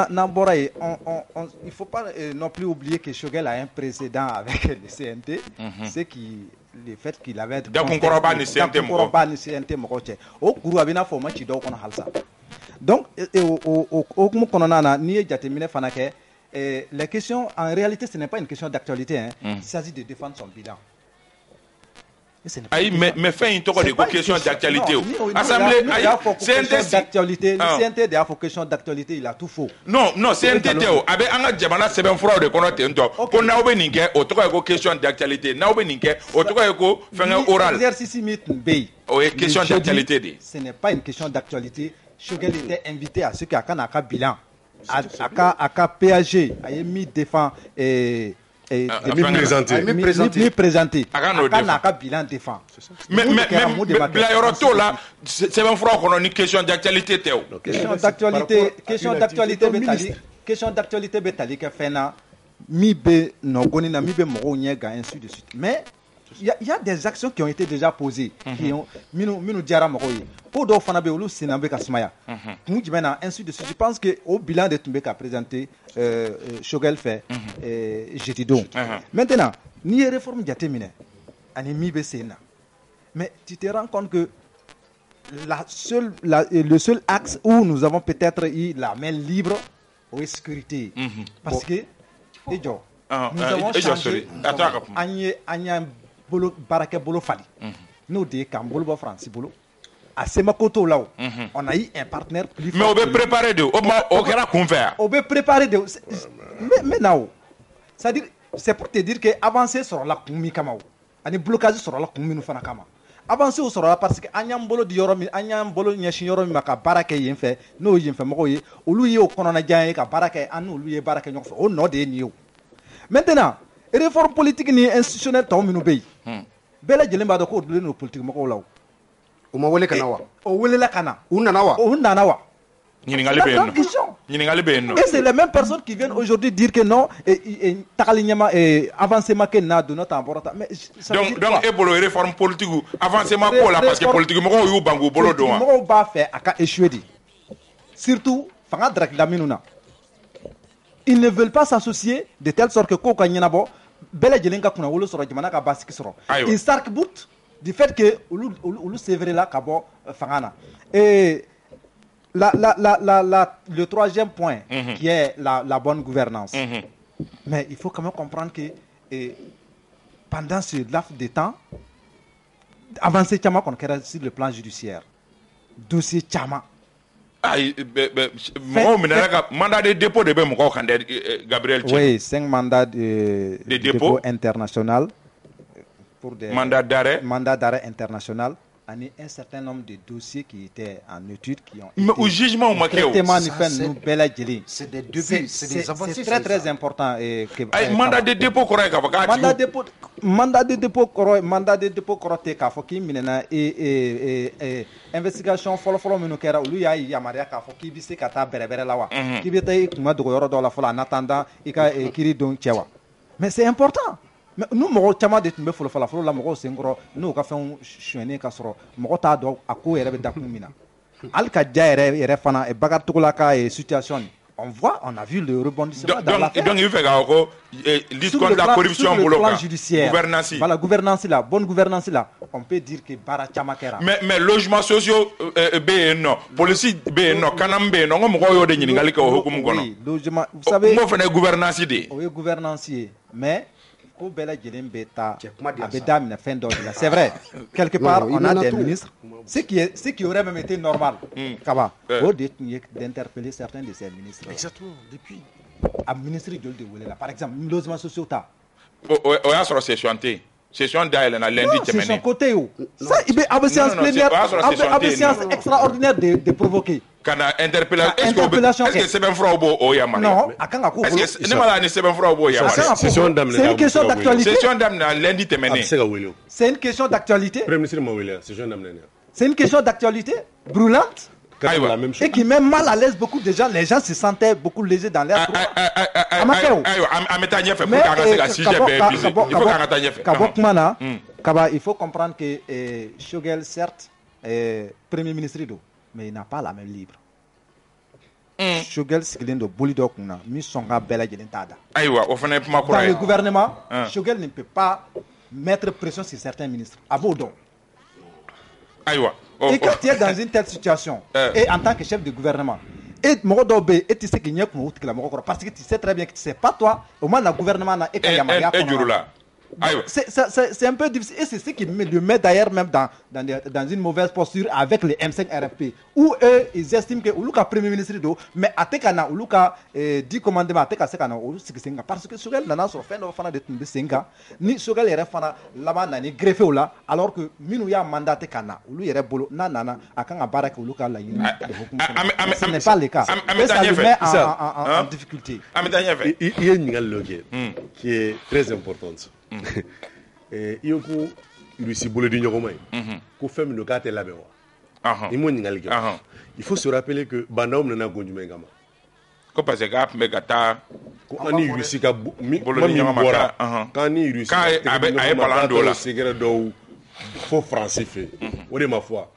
ne faut pas non plus oublier que Shogel a un précédent avec le CNT, le fait qu'il avait donc, la question, en réalité, ce n'est pas une question d'actualité. Il s'agit de défendre son bilan. Mais fait une question d'actualité. Assemblée, CNT a question d'actualité, il a tout faux. Non, CNT, avec un Jamana, c'est un fraude de Konote. Qu'on n'a pas une question d'actualité. N'a pas une question oral. Question d'actualité. Ce n'est pas une question d'actualité. Shogel était invité à ce qu'il y a un bilan. À PAG, a mis défend et présenté. À bilan défend. Mais là, c'est un front qu'on a une question d'actualité. Question d'actualité, Betali, qui fait mi be no goni na mi be mo nyega ainsi de suite. Mais il y a des actions qui ont été déjà posées qui ont minu diara mo yi po do fana be olu sinambe kasmaya mu jibena ainsi de suite. Je pense que au bilan de Tumbeka présenté Shogel fait Jetido. Maintenant ni réforme jatemine ani mi be sena. Mais tu te rends compte que le seul axe où nous avons peut-être eu la main libre au sécurité parce que nous avons changé Anya bolo baraka bolo fali nous de Kambolo France bolo à Semakoto là on a eu un partenaire plus mais on veut préparer de on veut préparer de mais now c'est pour te dire que avancer sur la kumi kamao ani blocage sur la kumi nous fana kama avancer sur la parce que anyam bolo di yoromi anyam bolo nyashi yoromi maka baraka yin fe no yin fe mako yi olu yi o kono na jan ka baraka anu olu yi baraka nyok fe o no de ni o maintenant réforme politique ni institutionnelle taw minu bey bela jelemba do ko de no politique mako law o ma wele kana wa o wele la kana unna na wa et c'est les mêmes personnes qui viennent aujourd'hui dire que non takalinyama avancement que na de notre important mais donc et bolo réforme politique avancement ko la parce que politique mako yu bangu bolo do mako ba fait aka échouer di surtout fanga drak la minuna ils ne veulent pas s'associer de telle sorte que ko kanyana bo bela jelenga kuna wolo soro jamana ka basiki soro ils s'arc-boutent du fait que ulu c'est vrai là kabo fangana et le troisième point qui est la bonne gouvernance. Mais il faut quand même comprendre que pendant ce laps de temps, avancé Tchama qu'on sur le plan judiciaire, dossier Tchama. mandat de dépôt de Gabriel Tchène. Oui, 5 mandats de dépôt international pour des mandats d'arrêt international. Un certain nombre de dossiers qui étaient en étude, qui ont été au jugement c'est des débuts, c'est des avancées. C'est très très important. Mandat de dépôt mandat de dépôt correcte k'a fɔ k'i minɛna investigation fɔlɔ minnu kɛra olu y'a yamaruya k'a fɔ k'i bɛ se ka taa bɛrɛbɛrɛ la wa k'i bɛ taa i kun ma dogo yɔrɔ dɔ la fɔlɔ en attendant i ka kiiri don cɛ wa mais c'est important. Mais nous mɔgɔ caman de tun bɛ fɔlɔ la mɔgɔw senkɔrɔ n'u ka fɛnw suyɛnnen ka sɔrɔ mɔgɔ t'a dɔn a ko yɛrɛ bɛ dakun min na hali ka ja yɛrɛ fana Bakaricogo ka situation on a vu le rebondissement dans l'affaire. Donc il fait lutte contre la corruption sur le plan judiciaire, voilà, gouvernance là, bonne gouvernance là, on peut dire que bara caman kɛra. Mais logements sociaux police kanam be yen nɔ, n ko mɔgɔw y'o de ɲininkali kɛ o hukumu kɔnɔ. Oui, logement, vous savez. M'o fana ye gouvernance de ye. O ye gouvernance ye, mais ko bɛɛ lajɛlen bɛ taa a bɛ daminɛ fɛn dɔ de la. C'est vrai, quelque part on a des ministres, ce qui aurait même été normal, Kaba, au d'interpeller certains de ces ministres. Exactement, depuis. A ministre joli de wele la, par exemple, logement sociaux ta. O y'a sɔrɔ session tɛ yen. Session dayɛlɛ na lundi tɛmɛnen. Non, session côté o. Ça, il bɛ a bɛ séance plénière, a bɛ séance extraordinaire de provoquer. Kana interpellation est-ce que sɛbɛnfuraw b'o yamaruya? Non, a kan ka ko bolo. Ne ma la ni sɛbɛnfuraw b'o yamaruya. C'est une question d'actualité. Session daminɛ lundi tɛmɛnen. C'est une question d'actualité. Premier ministre ma wele session daminɛ. C'est une question d'actualité brûlante. Et qui met mal à l'aise beaucoup de gens. Les gens se sentaient beaucoup lésés dans l'air. Il faut comprendre que Shogel, certes, est Premier ministre, mais il n'a pas la même libre. Shogel, c'est de Bolido Kuna, Missonga Bella Gelentada. Dans le gouvernement, Shogel ne peut pas mettre pression sur certains ministres. À Baudon. Et quand tu es dans une telle situation, et en tant que chef de gouvernement, et tu sais qu'il n'y a pas parce que tu sais très bien que c'est pas toi, au moins le gouvernement n'a pas c'est un peu difficile et c'est ce qui le met d'ailleurs même dans une mauvaise posture avec les M5 RFP où eux ils estiment que Oluka Premier ministre mais Atekana Oluka 10 commandements Ateka Sekana Oluka parce que Sogel nana sur fin de fana de Senga ni Sogel est fana là-bas nani greffé ou là alors que Minou ya mandaté Kana Olu yere bolo nanana akanga baraka Oluka la yini ce n'est pas le cas et ça le met en difficulté. Il y a une logique qui est très importante. Il y a il faut se rappeler que Bandaum n'a pas de parce que français fait ma foi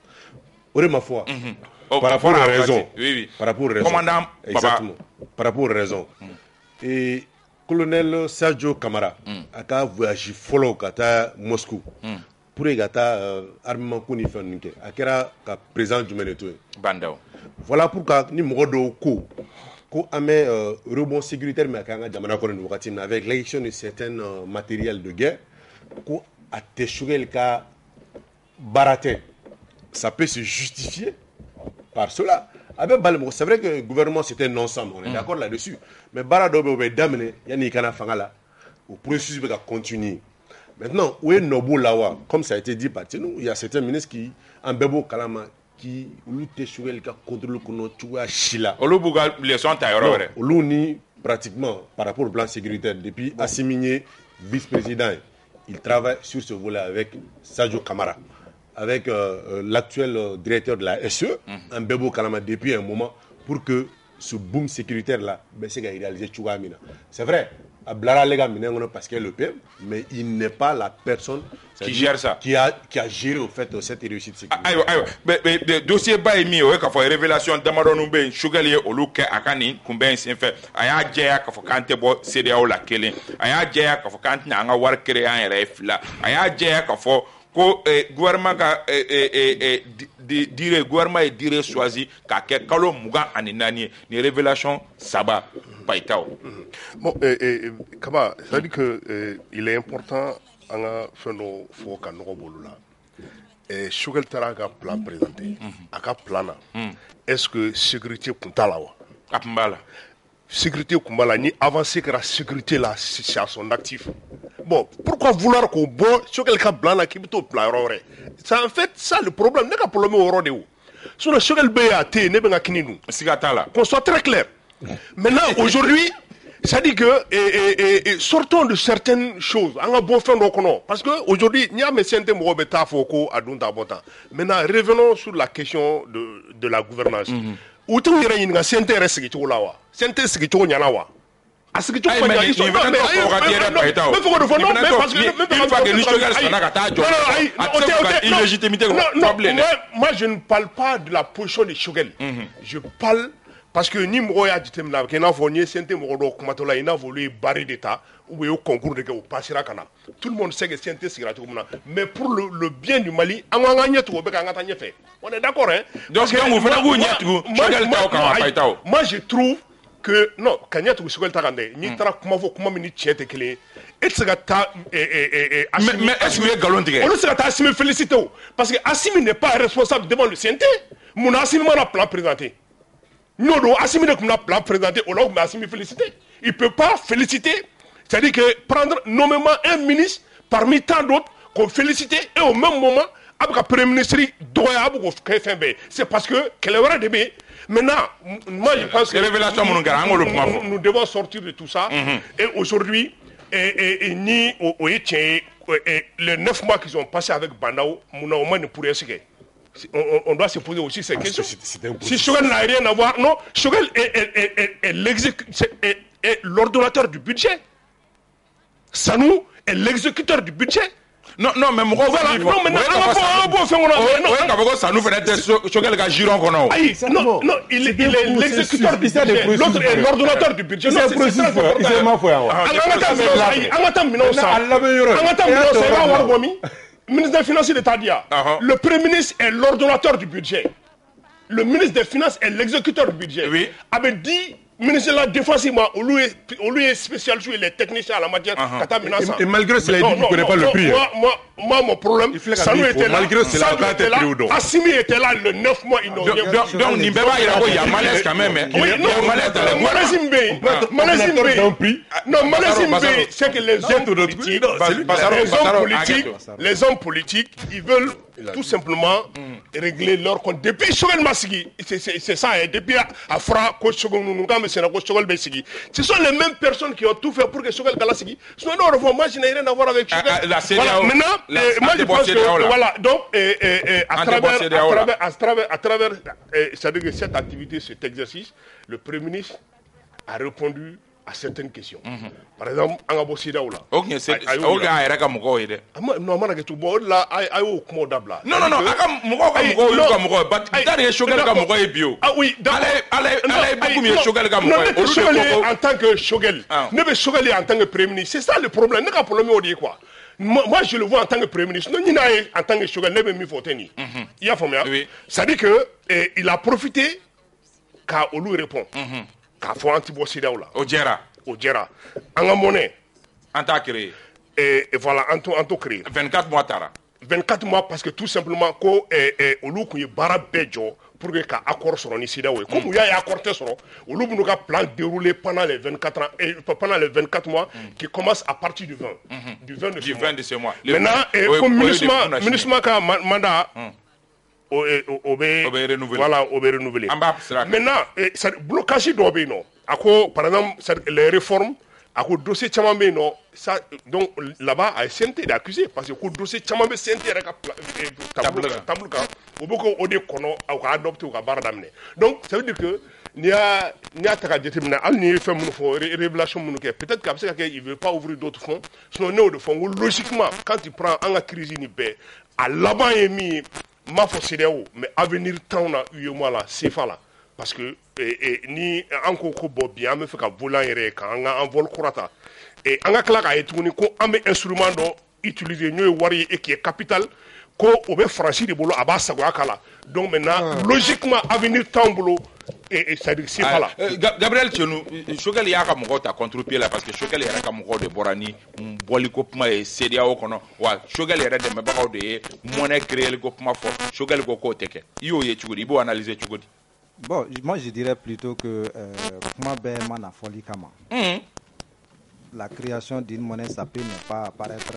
par rapport à raison par rapport à raison exactement par rapport à raison et colonel Sergio Camara a voyagé follow à Moscou pour y aller armement kuni fenike akera ka président du Ménéto Bandao. Voilà pourquoi ni modo ko amé rebond sécuritaire mais akanga jamana ko ni wakati avec l'élection de certains matériels de guerre ko a teshué le cas baraté. Ça peut se justifier par cela. C'est vrai que le gouvernement c'était un ensemble, on est d'accord là-dessus. Mais Baradobe d'amener yani kana fangala au processus va continuer. Maintenant, où est Nobo Lawa? Comme ça a été dit par nous, il y a certains ministres qui en bebo kalama qui luttent sur le cas contre le kono tuwa shila. Olubuga les sont tailleurs. Oluni pratiquement par rapport au plan sécuritaire depuis Assimigné vice-président, il travaille sur ce volet avec Sergio Camara. Avec l'actuel directeur de la SE, un Bebo Kalama, depuis un moment, pour que ce boom sécuritaire-là, c'est réalisé. C'est vrai, Blara Lega parce qu'il est le PM, mais il n'est pas la personne qui gère ça. Qui a géré au fait cette réussite sécuritaire. Le dossier Baïmi, il faut révélation d'Amaronumbe, Chugalier, Oluke, Akani, Kumben, Sinfe, Aya Jaya, Kafokantebo, CDAO la Kele, Aya Jaya, Kafokanti, Anga Warkere, RF la, Aya Jaya, Kafo. Ko gouvernement ka dire gouvernement est dire choisi ka ke kalo mugan ani nani ni révélation saba paitao. Bon Kaba, ça dit que il est important anga feno fo ka no bolula. Choguel taara ka plan présenté a ka plan na est-ce que sécurité kun t'a la wa a tun b'a la sécurité kun b'a la ni avancé kɛra sécurité la c'est à son actif bon pourquoi vouloir k'o bɔ Choguel ka plan na k'i bɛ t'o plan yɔrɔ wɛrɛ c'est en fait ça le problème ne ka problème o yɔrɔ de o sinon Choguel bɛ yen a tɛ yen ne bɛ n ka kini dun siga t'a la qu'on soit très clair maintenant aujourd'hui ça dit que sortons de certaines choses an ka bɔ fɛn dɔ kɔnɔ parce que aujourd'hui n'i y'a mɛn CNT mɔgɔw bɛ taa fɔ ko a dun t'a bɔ tan maintenant revenons sur la question de la gouvernance u t'u yɛrɛ ɲininka CNT yɛrɛ sigicogo la wa CNT sigicogo ɲɛna wa a sigicogo ma ɲa ils sont pas mais ayi mais fɔ ko de fɔ non mais parce que une fois que ni Choguel sɔnna ka taa jɔ a tɛ se ka illégitimité problème moi je ne parle pas de la position de Choguel je parle parce que ni mɔgɔw y'a jateminɛ a bɛ kɛ i n'a fɔ ni ye CNT mɔgɔ dɔw kumatɔ la i n'a fɔ olu ye barre de ta ou bien concours de kɛ o passera ka na tout le monde sait que CNT sigira cogo min na mais pour le bien du Mali an k'an ka ɲɛ tugu o bɛ k'an ka taa ɲɛfɛ on est d'accord hein donc u fana b'u ɲɛ tugu Choguel taw kan wa Paye taw moi je trouve que non ka ɲɛ tugu Choguel ta kan dɛ n'i taara kuma fɔ kuma min ni tiɲɛ tɛ kelen ye e tɛ se ka taa mais est-ce que u ye nkalon tigɛ olu tɛ se ka taa Assimi féliciter o parce que Assimi n'est pas responsable devant le CNT mun na Assimi mana plan présenté non, Assimi ne peut pas présenter au log, mais Assimi féliciter. Il ne peut pas féliciter, c'est-à-dire que prendre nommément un ministre parmi tant d'autres qu'on félicite et au même moment, avec le Premier ministre, c'est parce que maintenant, moi je pense que nous devons sortir de tout ça. Et aujourd'hui, les 9 mois qu'ils ont passé avec Bandao, on ne pourrait pas. On doit se poser aussi ces questions. Si Choguel n'a rien à voir, non, Choguel est l'ordonnateur du budget. Sanou est l'exécuteur du budget. Non, mais moi, voilà, non, mais Sanou fait Choguel ka giron kono. Non, il est l'exécuteur du budget. L'autre est l'ordonnateur du budget. C'est ministre des Finances, il est à dire. Le Premier ministre est l'ordonnateur du budget. Le ministre des Finances est l'exécuteur du budget. Oui. Avait dit, ministre de la Défense, lui est spécial sur les techniciens à la matière. Et malgré cela, il ne connaît pas le prix. Moi, mon problème, Sanou était là. Malgré cela, Assimi était là le 9 mois. Donc, Nimbeba, il y a malaise quand même. Oui, non, Malazimbe, c'est que les hommes politiques, ils veulent tout simplement régler leur compte. Depuis Choguel Massigi, c'est ça, depuis Afra, ce sont les mêmes personnes qui ont tout fait pour que Choguel Galasigi. Sinon, moi, je n'ai rien à voir avec Choguel. Voilà, maintenant, moi je pense que, voilà, donc, à travers c'est-à-dire que cette activité, cet exercice, le Premier ministre a répondu à certaines questions. Par exemple, Angabo Sidaoula. Ok, c'est Oga Moko. Non, moi, je bon là, ayo kumo dabla. Non, ah oui, en tant que Choguel. Ne veut Choguel en tant que Premier ministre. C'est ça le problème. Ne pas problème au dire quoi. Moi, je le vois en tant que Premier ministre. Non, en tant que Choguel, ne veut m'y faut tenir. Il y a formé. Ça dit que il a profité quand Olu répond. K'a fɔ an ti bɔ CEDEAO la. O jɛra. An ka monnaie. An t'a créé. Et voilà, an t'o créé. 24 mois taara. 24 mois parce que tout simplement ko olu kun ye baara bɛɛ jɔ pour que ka accord sɔrɔ ni CEDEAO ye. Comme u y'a ye accord tɛ sɔrɔ, olu b'u ka plan déroulé pendant les 24 ans et pendant les 24 mois qui commencent à partir du 20. Du 20 de ce mois. Maintenant, comme MINUSMA ka mandat au renouvelé. Maintenant, blocage d'obé non. Par exemple, les réformes, à cause dossier Tchamambé non. Donc là-bas, à CNT d'accusé parce que le dossier Tchamambé CNT tablouka. Au bout qu'on ait adopté ou barre d'amener. Donc ça veut dire que n'y a pas de déterminant. Il fait une révélation peut-être qu'il ne veut pas ouvrir d'autres fonds. Sinon, nous de fonds logiquement quand il prend en crise ni paix, à là-bas il mis ma CEDEAO mais avenir temps na moi là c'est fa là parce que ni encore ko bo bien me fait ka volant yere kan nga envol kurata et anga kala ka etuni ko ambe instrument do utiliser ñoy wari et qui est capital ko obe franchir de bolo aba sago akala donc maintenant logiquement avenir temps bolo Et c'est pas là. Gabriel Tchenou, Choguel y a ka mɔgɔw ta contre-pied là parce que Choguel yɛrɛ ka mɔgɔw de bɔra ni bɔliko kuma ye CEDEAO kɔnɔ wa Choguel yɛrɛ dɛmɛbagaw de ye monnaie créer ko kuma fɔ Choguel ko k'o tɛ kɛ i y'o ye cogo di i b'o analyser cogo di. Bon, moi je dirais plutôt que kuma bɛɛ ma na fɔli kama. La création d'une monnaie ça peut ne pas paraître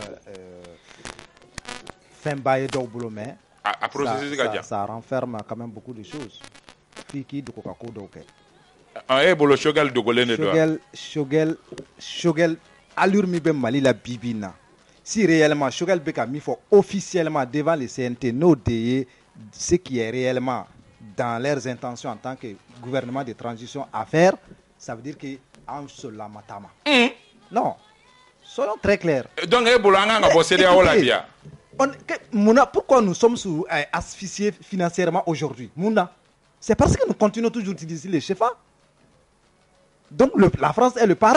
fin bail dɔw bolo mais ça renferme quand même beaucoup de choses. Qui de Coca-Cola donc bolo Choguel dogolen de Choguel allure mi be Mali la bibina si réellement Choguel be ka mi fo officiellement devant le CNT no de ce qui est réellement dans leurs intentions en tant que gouvernement de transition à faire, ça veut dire que en cela matama non, soyons très clairs. Donc bolo anga nga bo CEDEAO la bia pourquoi nous sommes asphyxiés financièrement aujourd'hui Mouna, c'est parce que nous continuons toujours d'utiliser les CFA. Donc la France est le parrain.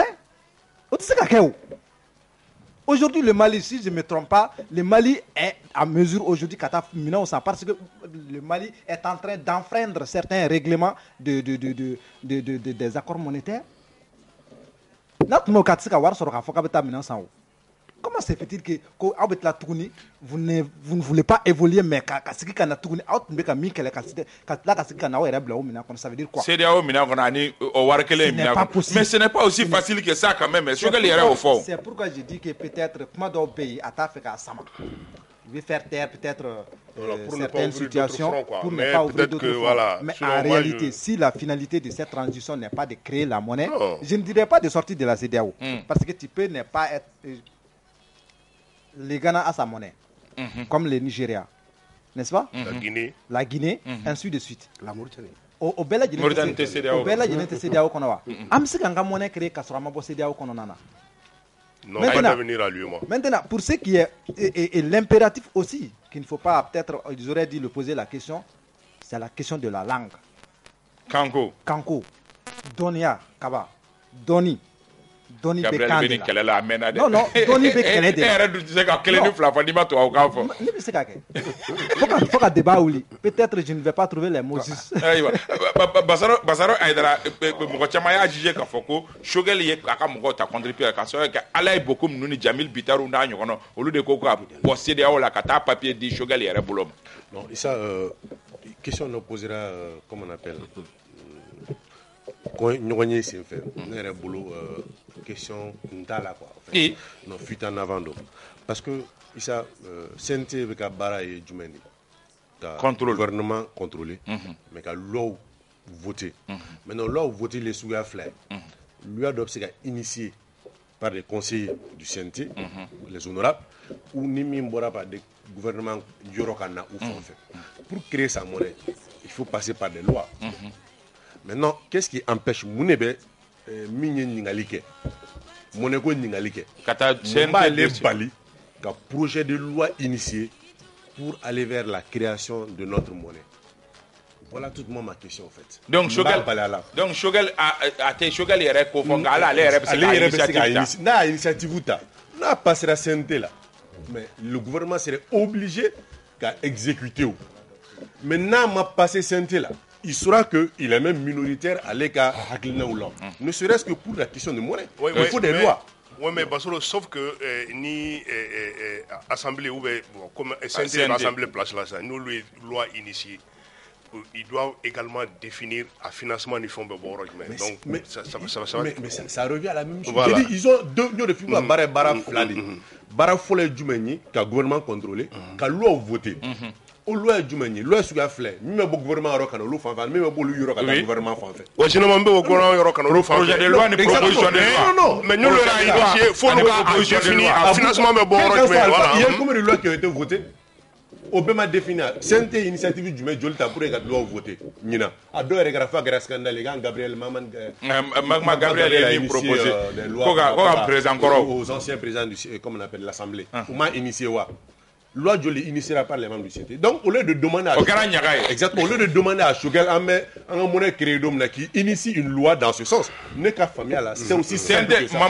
Aujourd'hui, le Mali, si je ne me trompe pas, le Mali est à mesure aujourd'hui parce que le Mali est en train d'enfreindre certains règlements des accords monétaires. Comment se fait-il que vous ne voulez pas évoluer, mais ça veut dire quoi? Ce n'est pas possible. Mais ce n'est pas aussi facile que ça quand même. C'est pourquoi je dis que peut-être pays il veut faire taire peut-être certaines situations pour ne pas ouvrir d'autres fronts. Mais en réalité, si la finalité de cette transition n'est pas de créer la monnaie, je ne dirais pas de sortir de la CEDEAO. Parce que tu peux ne pas être... Le Ghana a sa monnaie, comme le Nigeria, n'est-ce pas? La Guinée, ainsi de suite. La Mauritanie. Au Bela Guinée CEDEAO konawa. Amsi kanga monnaie créée kasrama bo CEDEAO kononana. Non, maintenant, venir à lui, moi. Maintenant, pour ce qui est et l'impératif aussi, qu'il ne faut pas peut-être, ils auraient dû le poser la question, c'est la question de la langue. Kanko, Donia, Kaba, Doni Gabriel Beni kɛlɛ la a mɛnna dɛ. Non, Doni bɛ kɛlɛ de. E yɛrɛ dun tɛ se ka kelen ni fila fɔ n'i ma tubabukan fɔ. Ne bɛ se ka kɛ. Faut ka débat wuli. Peut-être je ne vais pas trouver les mots justes. Ayiwa, Basaro Aïdara mɔgɔ caman y'a jugé k'a fɔ ko Choguel ye a ka mɔgɔw ta contre-pied ka sɔrɔ kɛ Ala ye Bokum ninnu ni Jamil Bitaru n'a ɲɔgɔnna olu de ko ka bɔ CEDEAO la ka taa papier di Choguel yɛrɛ bolo ma. Non, ça question nous posera comment on appelle ɲɔgɔn ye sen fɛ ne yɛrɛ bolo question n t'a la quoi en fait. Non, fuite en avant donc parce que isa CNT bɛ ka baara ye jumɛn de ka gouvernement contrôler mais ka loi voter maintenant loi voter les suguya fila ye loi dɔ bɛ se ka initier par les conseillers du CNT les honorables ou ni min bɔra par des gouvernements yɔrɔ ka na ou fɛn fɛn pour créer sa monnaie il faut passer par des lois. Maintenant, qu'est-ce qui empêche Mounebe Migné Ningalike Moneko Ningalike aller Bali qu'un projet de loi initié pour aller vers la création de notre monnaie. Voilà toute ma question en fait. Donc Choguel a été Choguel est réconforté à la initiative ta n'a pas la CNT là. Mais le gouvernement serait obligé qu'à exécuter. Maintenant, m'a passé CNT là. Il saura qu'il est même minoritaire à l'écart ne serait-ce que pour la question de monnaie. Il faut des lois. Oui, mais Basolo, sauf que ni assemblée ou comme CNT l'assemblée place là, nous les lois initiées, ils doivent également définir un financement du fonds de Borog. Donc, mais ça revient à la même chose. Voilà. Ils ont deux films bara bara folle Djoumeni, qui a gouvernement contrôlé, qui a loi voté. O loi Djoumeni, loi suga flé, même le gouvernement Rokano, le fanfan, même le gouvernement fanfan. Oui, je ne m'en veux au gouvernement Rokano, le projet de loi, une proposition de loi. Non, mais nous le initié, il faut nous définir un financement de Borog. Il y a combien de lois qui ont été votées? Obama définit, c'est une initiative du maire Jolita pour les lois votées. Nina, à deux regrafas grâce scandale, les gars, Gabriel Maman, Gabriel a proposé des lois aux anciens présidents du, comme on appelle l'Assemblée. Comment initier quoi? Loi Jolie initiera par les membres du CNT. Donc, au lieu de demander à exactement, au lieu de demander à Choguel en monnaie créée d'homme qui initie une loi dans ce sens, n'est qu'à famille là, c'est aussi simple que ça.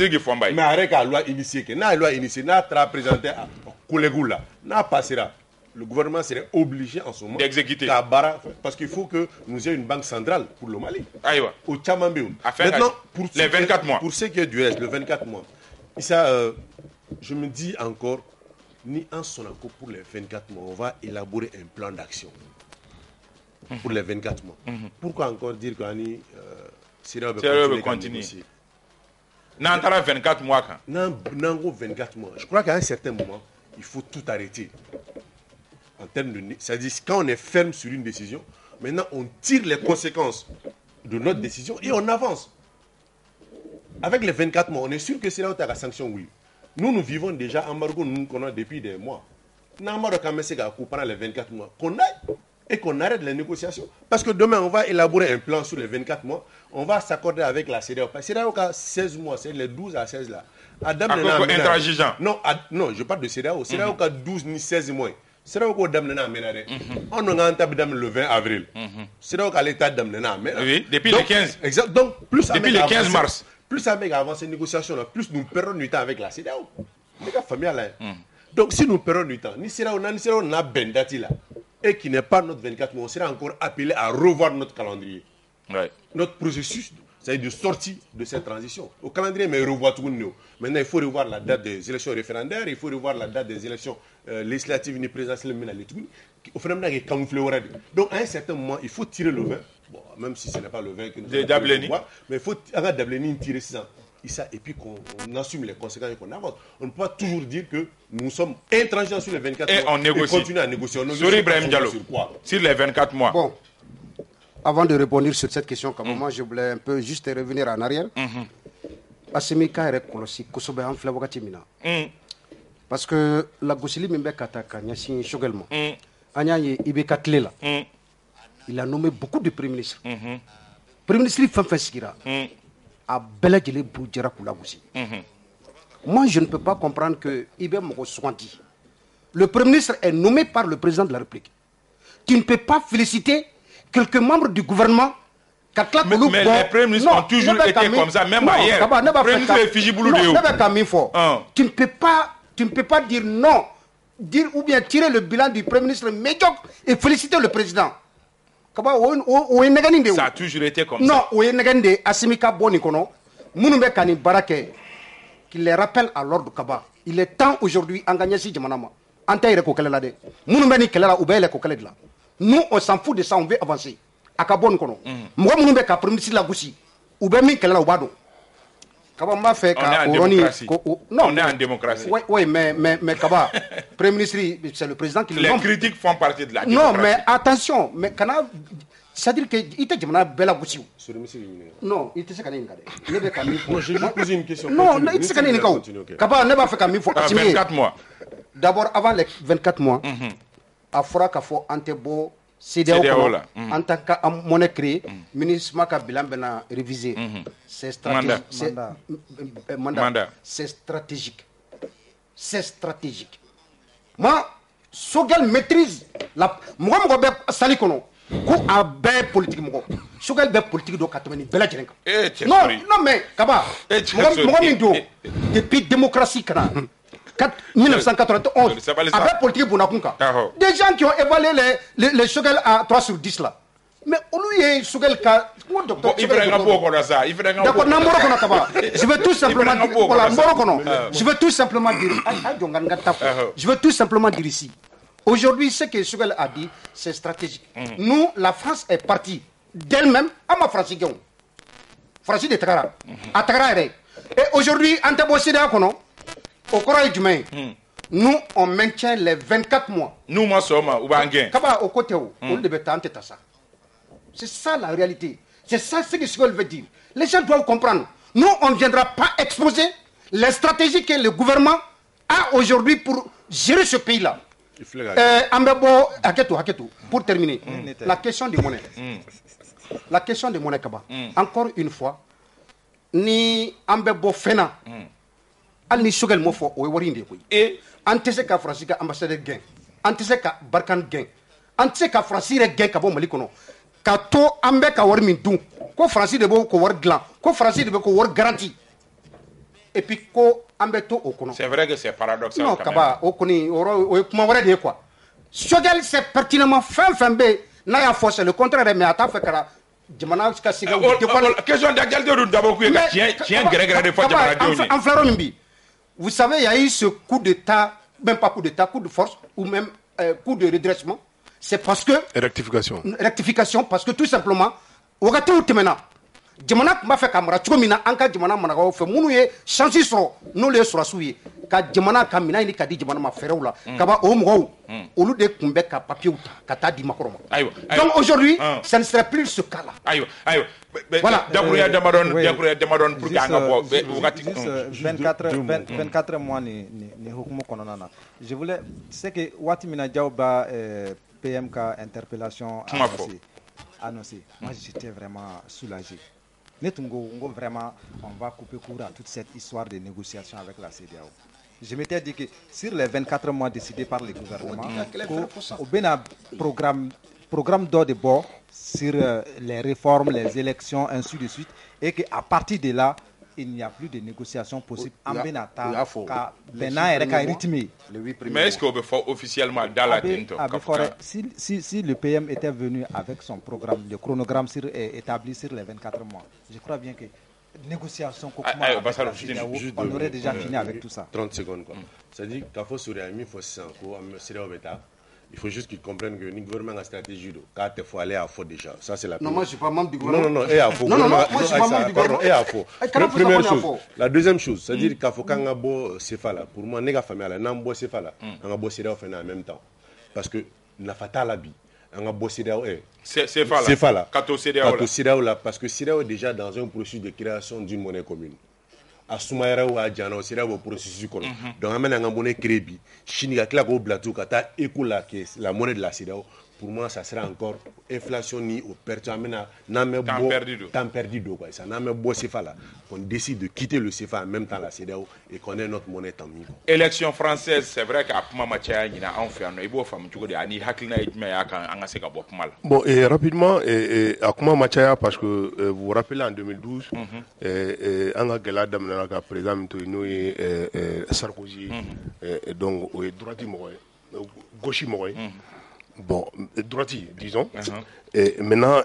Mais arrête la loi initiée, que la loi initiée, n'a pas présenté à collègue là, n'a pas passé là. le gouvernement serait obligé en ce moment d'exécuter. Parce qu'il faut que nous ayons une banque centrale pour le Mali. Aïwa. Au Tchamambéoum. Maintenant, pour les 24 mois. Pour ce qui est du reste, le 24 mois. Et ça, je me dis encore, ni en son accord pour les 24 mois, on va élaborer un plan d'action pour les 24 mois. Pourquoi encore dire qu'Ani Syria va continuer? N'entara 24 mois quand? Nango 24 mois. Je crois qu'à un certain moment, il faut tout arrêter. En termes de, c'est-à-dire quand on est ferme sur une décision, maintenant on tire les conséquences de notre décision et on avance. Avec les 24 mois, on est sûr que c'est là où tu as la sanction, oui. Nous vivons déjà en embargo, nous connaissons depuis des mois. Nous avons pendant les 24 mois qu'on aille et qu'on arrête les négociations. Parce que demain, on va élaborer un plan sur les 24 mois. On va s'accorder avec la CEDEAO. Parce que CEDEAO a 16 mois, c'est les 12 à 16 là. Intransigeant. Non, je parle de CEDEAO. CEDEAO a 12 ni 16 mois. CEDEAO a on a entamé le 20 avril. CEDEAO a l'état d'amener. Oui, depuis le 15. Exact. Donc, plus depuis le 15 mars. Plus avec avance ces négociations, plus nous perdons du temps avec la CEDEAO. Les gars, familial. Donc, si nous perdons du temps, ni CEDEAO, on a Bendati là, et qui n'est pas notre 24 mois, on sera encore appelé à revoir notre calendrier. Ouais. Notre processus, c'est-à-dire de sortie de cette transition. Au calendrier, mais revoir tout le monde. Maintenant, il faut revoir la date des élections référendaires, il faut revoir la date des élections législatives ni présidentielles. Au final, il y a camouflé. Donc, à un certain moment, il faut tirer le vin. Bon, même si ce n'est pas le vin que nous avons voir, mais il faut tirer ça. Et puis qu'on assume les conséquences et qu'on avance. On ne peut pas toujours dire que nous sommes intransigeants sur les 24 mois on négocie. Et continuer à négocier. Sur Ibrahim Diallo, sur les 24 mois. Bon, avant de répondre sur cette question, moi je voulais un peu juste revenir en arrière. Parce que la Gosili Mimbekataka, Nyassin Chogelmo, Anyaye Ibekatlela, il a nommé beaucoup de premiers ministres. Premier ministre Fanfeskira a Beladjele Boudjera Koulagoussi. Moi, je ne peux pas comprendre que Ibé Moko Swandi, le premier ministre est nommé par le président de la République. Tu ne peux pas féliciter quelques membres du gouvernement. Mais les premiers ministres ont toujours été comme ça, même ailleurs. Tu ne peux pas dire non, ou bien tirer le bilan du premier ministre médiocre et féliciter le président. Ça a toujours été comme ça. Non, Oyenegande, Asimika Bonikono, Mounoumbe Kani Barake, qui les rappelle à l'ordre Kaba. Il est temps aujourd'hui, en gagnant si Djamanama, Antaïre Kokelade, Mounoumbe Nikela ou Bele Kokeledla. Nous, on s'en fout de ça, on veut avancer. Akabon Kono. Moi, Mounoumbe Ka Premier la Goussi, ou Bemi Kela ou Bado. On est en démocratie. Oui, mais Kaba, Premier ministre, c'est le président qui le nomme. Les critiques font partie de la démocratie. Non, mais attention, c'est-à-dire que il était Djamana Bela Goussi. Non, il était Sakane Nkade. Moi, j'ai juste posé une question. Non, il était Sakane Nkade. Kaba, ne va faire comme il faut. 24 mois. D'abord, avant les 24 mois, à Fora Kafo Antebo, CEDEAO, en tant que monnaie créée, ministre Maka Bilan Bena révisé. C'est stratégique. Mandat. C'est stratégique. C'est stratégique. Moi, Sogel maîtrise la. Moi, je suis salikono. Ko a bɛɛ politique mɔgɔ Sogɛl bɛ politique dɔ ka tɛmɛ nin bɛɛ lajɛlen kan. Non mais Kaba mɔgɔ min don depuis démocratie kana 1991 a bɛ politique bonnakun kan. Des gens qui ont évalué les Sogɛl à 3 sur 10 là. Mais olu ye Sogɛl ka docteur d'accord na mboro kɔnɔ Kaba je veux tout simplement dire voilà mboro kɔnɔ je veux tout simplement dire je veux tout simplement dire ici. Aujourd'hui, ce que Sogɛl a dit, c'est stratégique. Nous, la France est partie d'elle-même à ma France. France de Takara. À Takara. Et aujourd'hui, en Tabosida Kono, au Kora Djumain, nous, on maintient les 24 mois. Nous, moi, sommes au Banguen. Kaba, au côté où, on devait tenter ça. C'est ça la réalité. C'est ça ce que Sogɛl veut dire. Les gens doivent comprendre. Nous, on ne viendra pas exposer les stratégies que le gouvernement a aujourd'hui pour gérer ce pays-là. Pour terminer, la question des monnaies. La question des monnaies, Kaba. Encore une fois, ni Ambebo Fena, al ni Sogɛl Mofo, ou Warinde. Et Antese ka Francis ambassadeur gain, Antese ka Barkan gain, Antese ka Francis gain Kabo Malikono. Kato Ambe ka war min dun, ko Francis de Bo ko war glan, ko Francis de Bo ko war garantie. Et puis ko Ambeto Okono. C'est vrai que c'est paradoxal. Non, Kaba, Okoni, o kuma wɛrɛ de quoi. Sogel c'est pertinemment fin B n'a y'a forcé le contraire mais à ta fait que jamana ka siga question d'actualité d'abord que tiens gré de fois jamana doni. Vous savez, il y a eu ce coup d'état, même pas coup d'état, coup de force ou même coup de redressement. C'est parce que rectification parce que tout simplement wakati utemena jamana m'a fait kamara chomina anka jamana managaw fe munu ye chance so no le surasu ye ka jamana ka mina ni kadi jamana ma ferew la kaba o mɔgɔw olu de kunbɛ ka papier ka taa di makoroma donc aujourd'hui ça ne serait plus ce cas là voilà dakuya damadon pour ka ngabo wakati 24 mois ni hukumu konona na je voulais c'est que wati mina jawba PMK interpellation annoncé moi j'étais vraiment soulagé. Vraiment, on va couper court à toute cette histoire de négociation avec la CEDEAO. Je m'étais dit que sur les 24 mois décidés par le gouvernement, au Bénin programme d'ordre de bord sur les réformes, les élections, ainsi de suite, et qu'à partir de là, il n'y a plus de négociations possibles en Benata, Bénin est rythmé. Mais est-ce qu'on peut faire officiellement dans la tente si le PM était venu avec son programme, le chronogramme établi sur les 24 mois, je crois bien que négociation, on aurait déjà fini avec tout ça. 30 secondes. C'est-à-dire qu'il faut se réunir, il faut juste qu'ils comprennent que le gouvernement a une stratégie de quand il faut aller à faux déjà. Ça, c'est la première. Non, moi, je ne suis pas membre du gouvernement. Non, et à faux. Non, moi, je suis pas membre du gouvernement. Et à faux. Première chose. La deuxième chose, c'est-à-dire qu'il faut qu'on a beau CFA. Pour moi, les familles, on a beau CFA, on a beau CEDEAO en même temps. Parce que n'a pas ta l'habit. On a beau CEDEAO. CFA là. Kato CEDEAO là. Parce que CEDEAO est déjà dans un processus de création d'une monnaie commune. A Soumaïra ou à Djano, c'est là où le processus donc on a une monnaie créée, Chine a claqué au plateau, kata écoula qui est la monnaie de la CEDEAO. Pour moi, ça sera encore inflation ni au perdu. Temps perdu quoi. Ça n'a même beau CFA là. On décide de quitter le CFA en même temps la CEDEAO et qu'on ait notre monnaie tant mieux. Élection française, c'est vrai qu'à Puma Machaya, il y a un fait un ébo femme tu connais ani hakina itme ya kan angase ka bop mal. Bon et rapidement à Puma Machaya parce que vous vous rappelez en 2012 anga gela damna ka président to ino Sarkozy donc droiti mo gauchi mo bon droiti disons et maintenant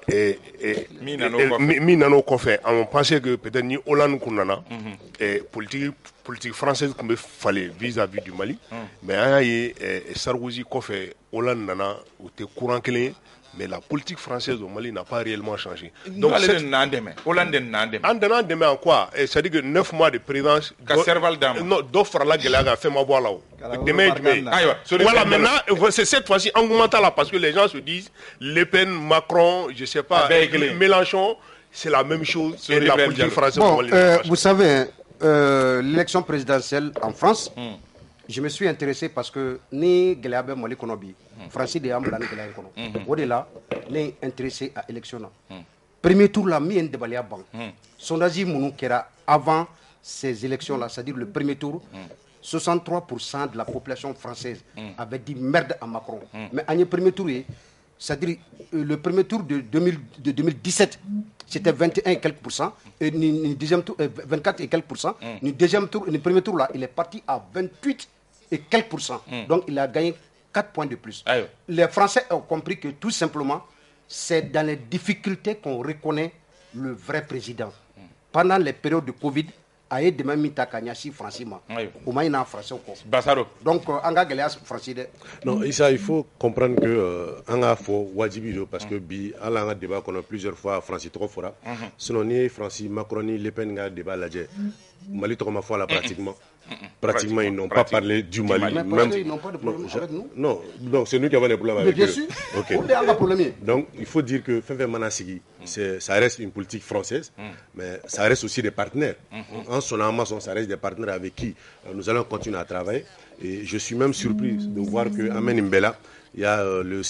minano confé on pensait que peut-être ni Hollande kunana et politique française comme fallait vis-à-vis du Mali mais ay Sarkozy confé Hollande nana ou te courant clé mais la politique française au Mali n'a pas réellement changé. Donc Hollande demain en quoi? C'est-à-dire que 9 mois de présidence non d'offre la gueule fait ma voix là-haut. Demain voilà maintenant c'est cette fois-ci engouement là parce que les gens se disent Le Pen, Macron, je sais pas Mélenchon, c'est la même chose et la politique française au Mali. Vous savez l'élection présidentielle en France je me suis intéressé parce que ni Gelabe Mali Konobi, Francis de Amblan Gelabe Kono. Au-delà, n'est intéressé à l'élection. Premier tour, la mi de Balia Bank. Sondage Mounou Kera avant ces élections-là, c'est-à-dire le premier tour, 63% de la population française avait dit merde à Macron. Mais en premier tour, c'est-à-dire le premier tour de 2017, c'était 21 et quelques pourcents, et le deuxième tour, 24 et quelques pourcents. Le premier tour, là, il est parti à 28 et quelques pourcents. Donc, il a gagné 4 points de plus. Les Français ont compris que tout simplement, c'est dans les difficultés qu'on reconnaît le vrai président. Pendant les périodes de Covid, aye de même mita kanyasi francima au moins en français Basaro donc anga geleas français non ça il faut comprendre que anga fo wajibi parce que bi ala anga débat qu'on a plusieurs fois français trop fora sinon ni français Macron ni Le Pen nga débat la Mali trop ma fois là pratiquement ils n'ont pas parlé du Mali même ils n'ont pas de problème avec nous non donc c'est nous qui avons des problèmes avec eux. Bien sûr OK donc il faut dire que Fefe Manasigi ça reste une politique française mais ça reste aussi des partenaires en son âme ça reste des partenaires avec qui nous allons continuer à travailler et je suis même surpris de voir que Amen Mbela il y a le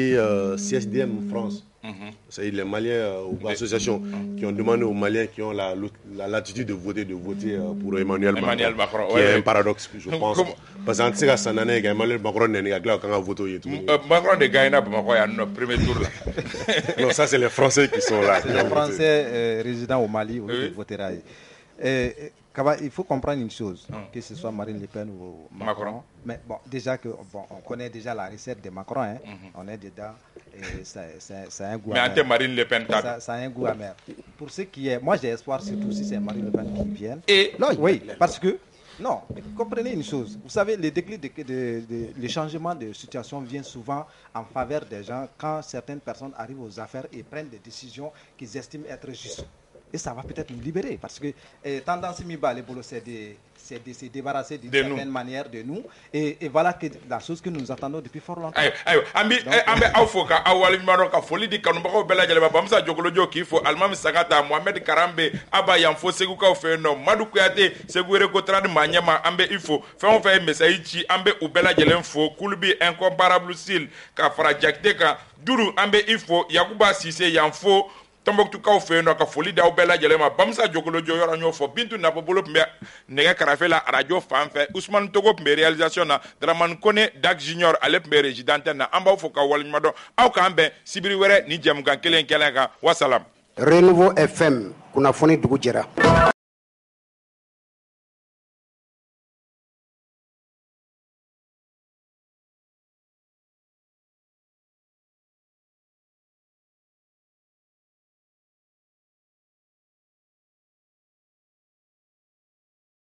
CSDM France. C'est les Maliens ou associations qui ont demandé aux Maliens qui ont la latitude de voter pour Emmanuel Macron. Qui est un paradoxe, je pense. Parce qu'en tout cas, ça n'a pas Emmanuel Macron n'est pas quand on vote. Macron de Gaïna pour Macron à notre premier tour là. Non, ça c'est les Français qui sont là. Les Français résidant au Mali, où ils voteraient. Il faut comprendre une chose, que ce soit Marine Le Pen ou Macron. Mais bon, déjà on connaît déjà la recette de Macron, hein. On est dedans, et ça a un goût amer. Mais Marine Le Pen, ça a un goût amer. Pour ce qui est, moi j'ai espoir surtout si c'est Marine Le Pen qui vient. Oui, parce que non, comprenez une chose. Vous savez, le déclic le changement de situation vient souvent en faveur des gens quand certaines personnes arrivent aux affaires et prennent des décisions qu'ils estiment être justes. Et ça va peut-être nous libérer parce que tendance Miba, les bolos, c'est de se débarrasser d'une certaine manière de nous. Et voilà que la chose que nous attendons depuis fort longtemps. Ambe Afoka, Awali Maroka, Folie di Kanumako Bella Jalaba, Bamsa Jokolojo Kifo, Almam Sagata, Mohamed Karambe, Aba Yamfo, Seguka Feno, Madu Kuyate, Segure Kotrad Manyama, Ambe Ifo, Fenfe Mesaichi, Ambe Ubella Jelenfo, Kulubi, Incomparable Sil, Kafra Jakteka, Duru, Ambe Ifo, Yakuba Sise, Yamfo, Tombouctou fait no ka foli da bela jelema bamsa jokolo joyora nyofo bintu na bobolo pembe nega karafela radio fanfe Ousmane Togo pembe réalisation na Draman Kone Dak Junior ale pembe résidente na amba fo ka walmado aw ka ambe sibiri were ni jam kan kelen ka wasalam. Renouveau FM kuna foni dugu jɛra.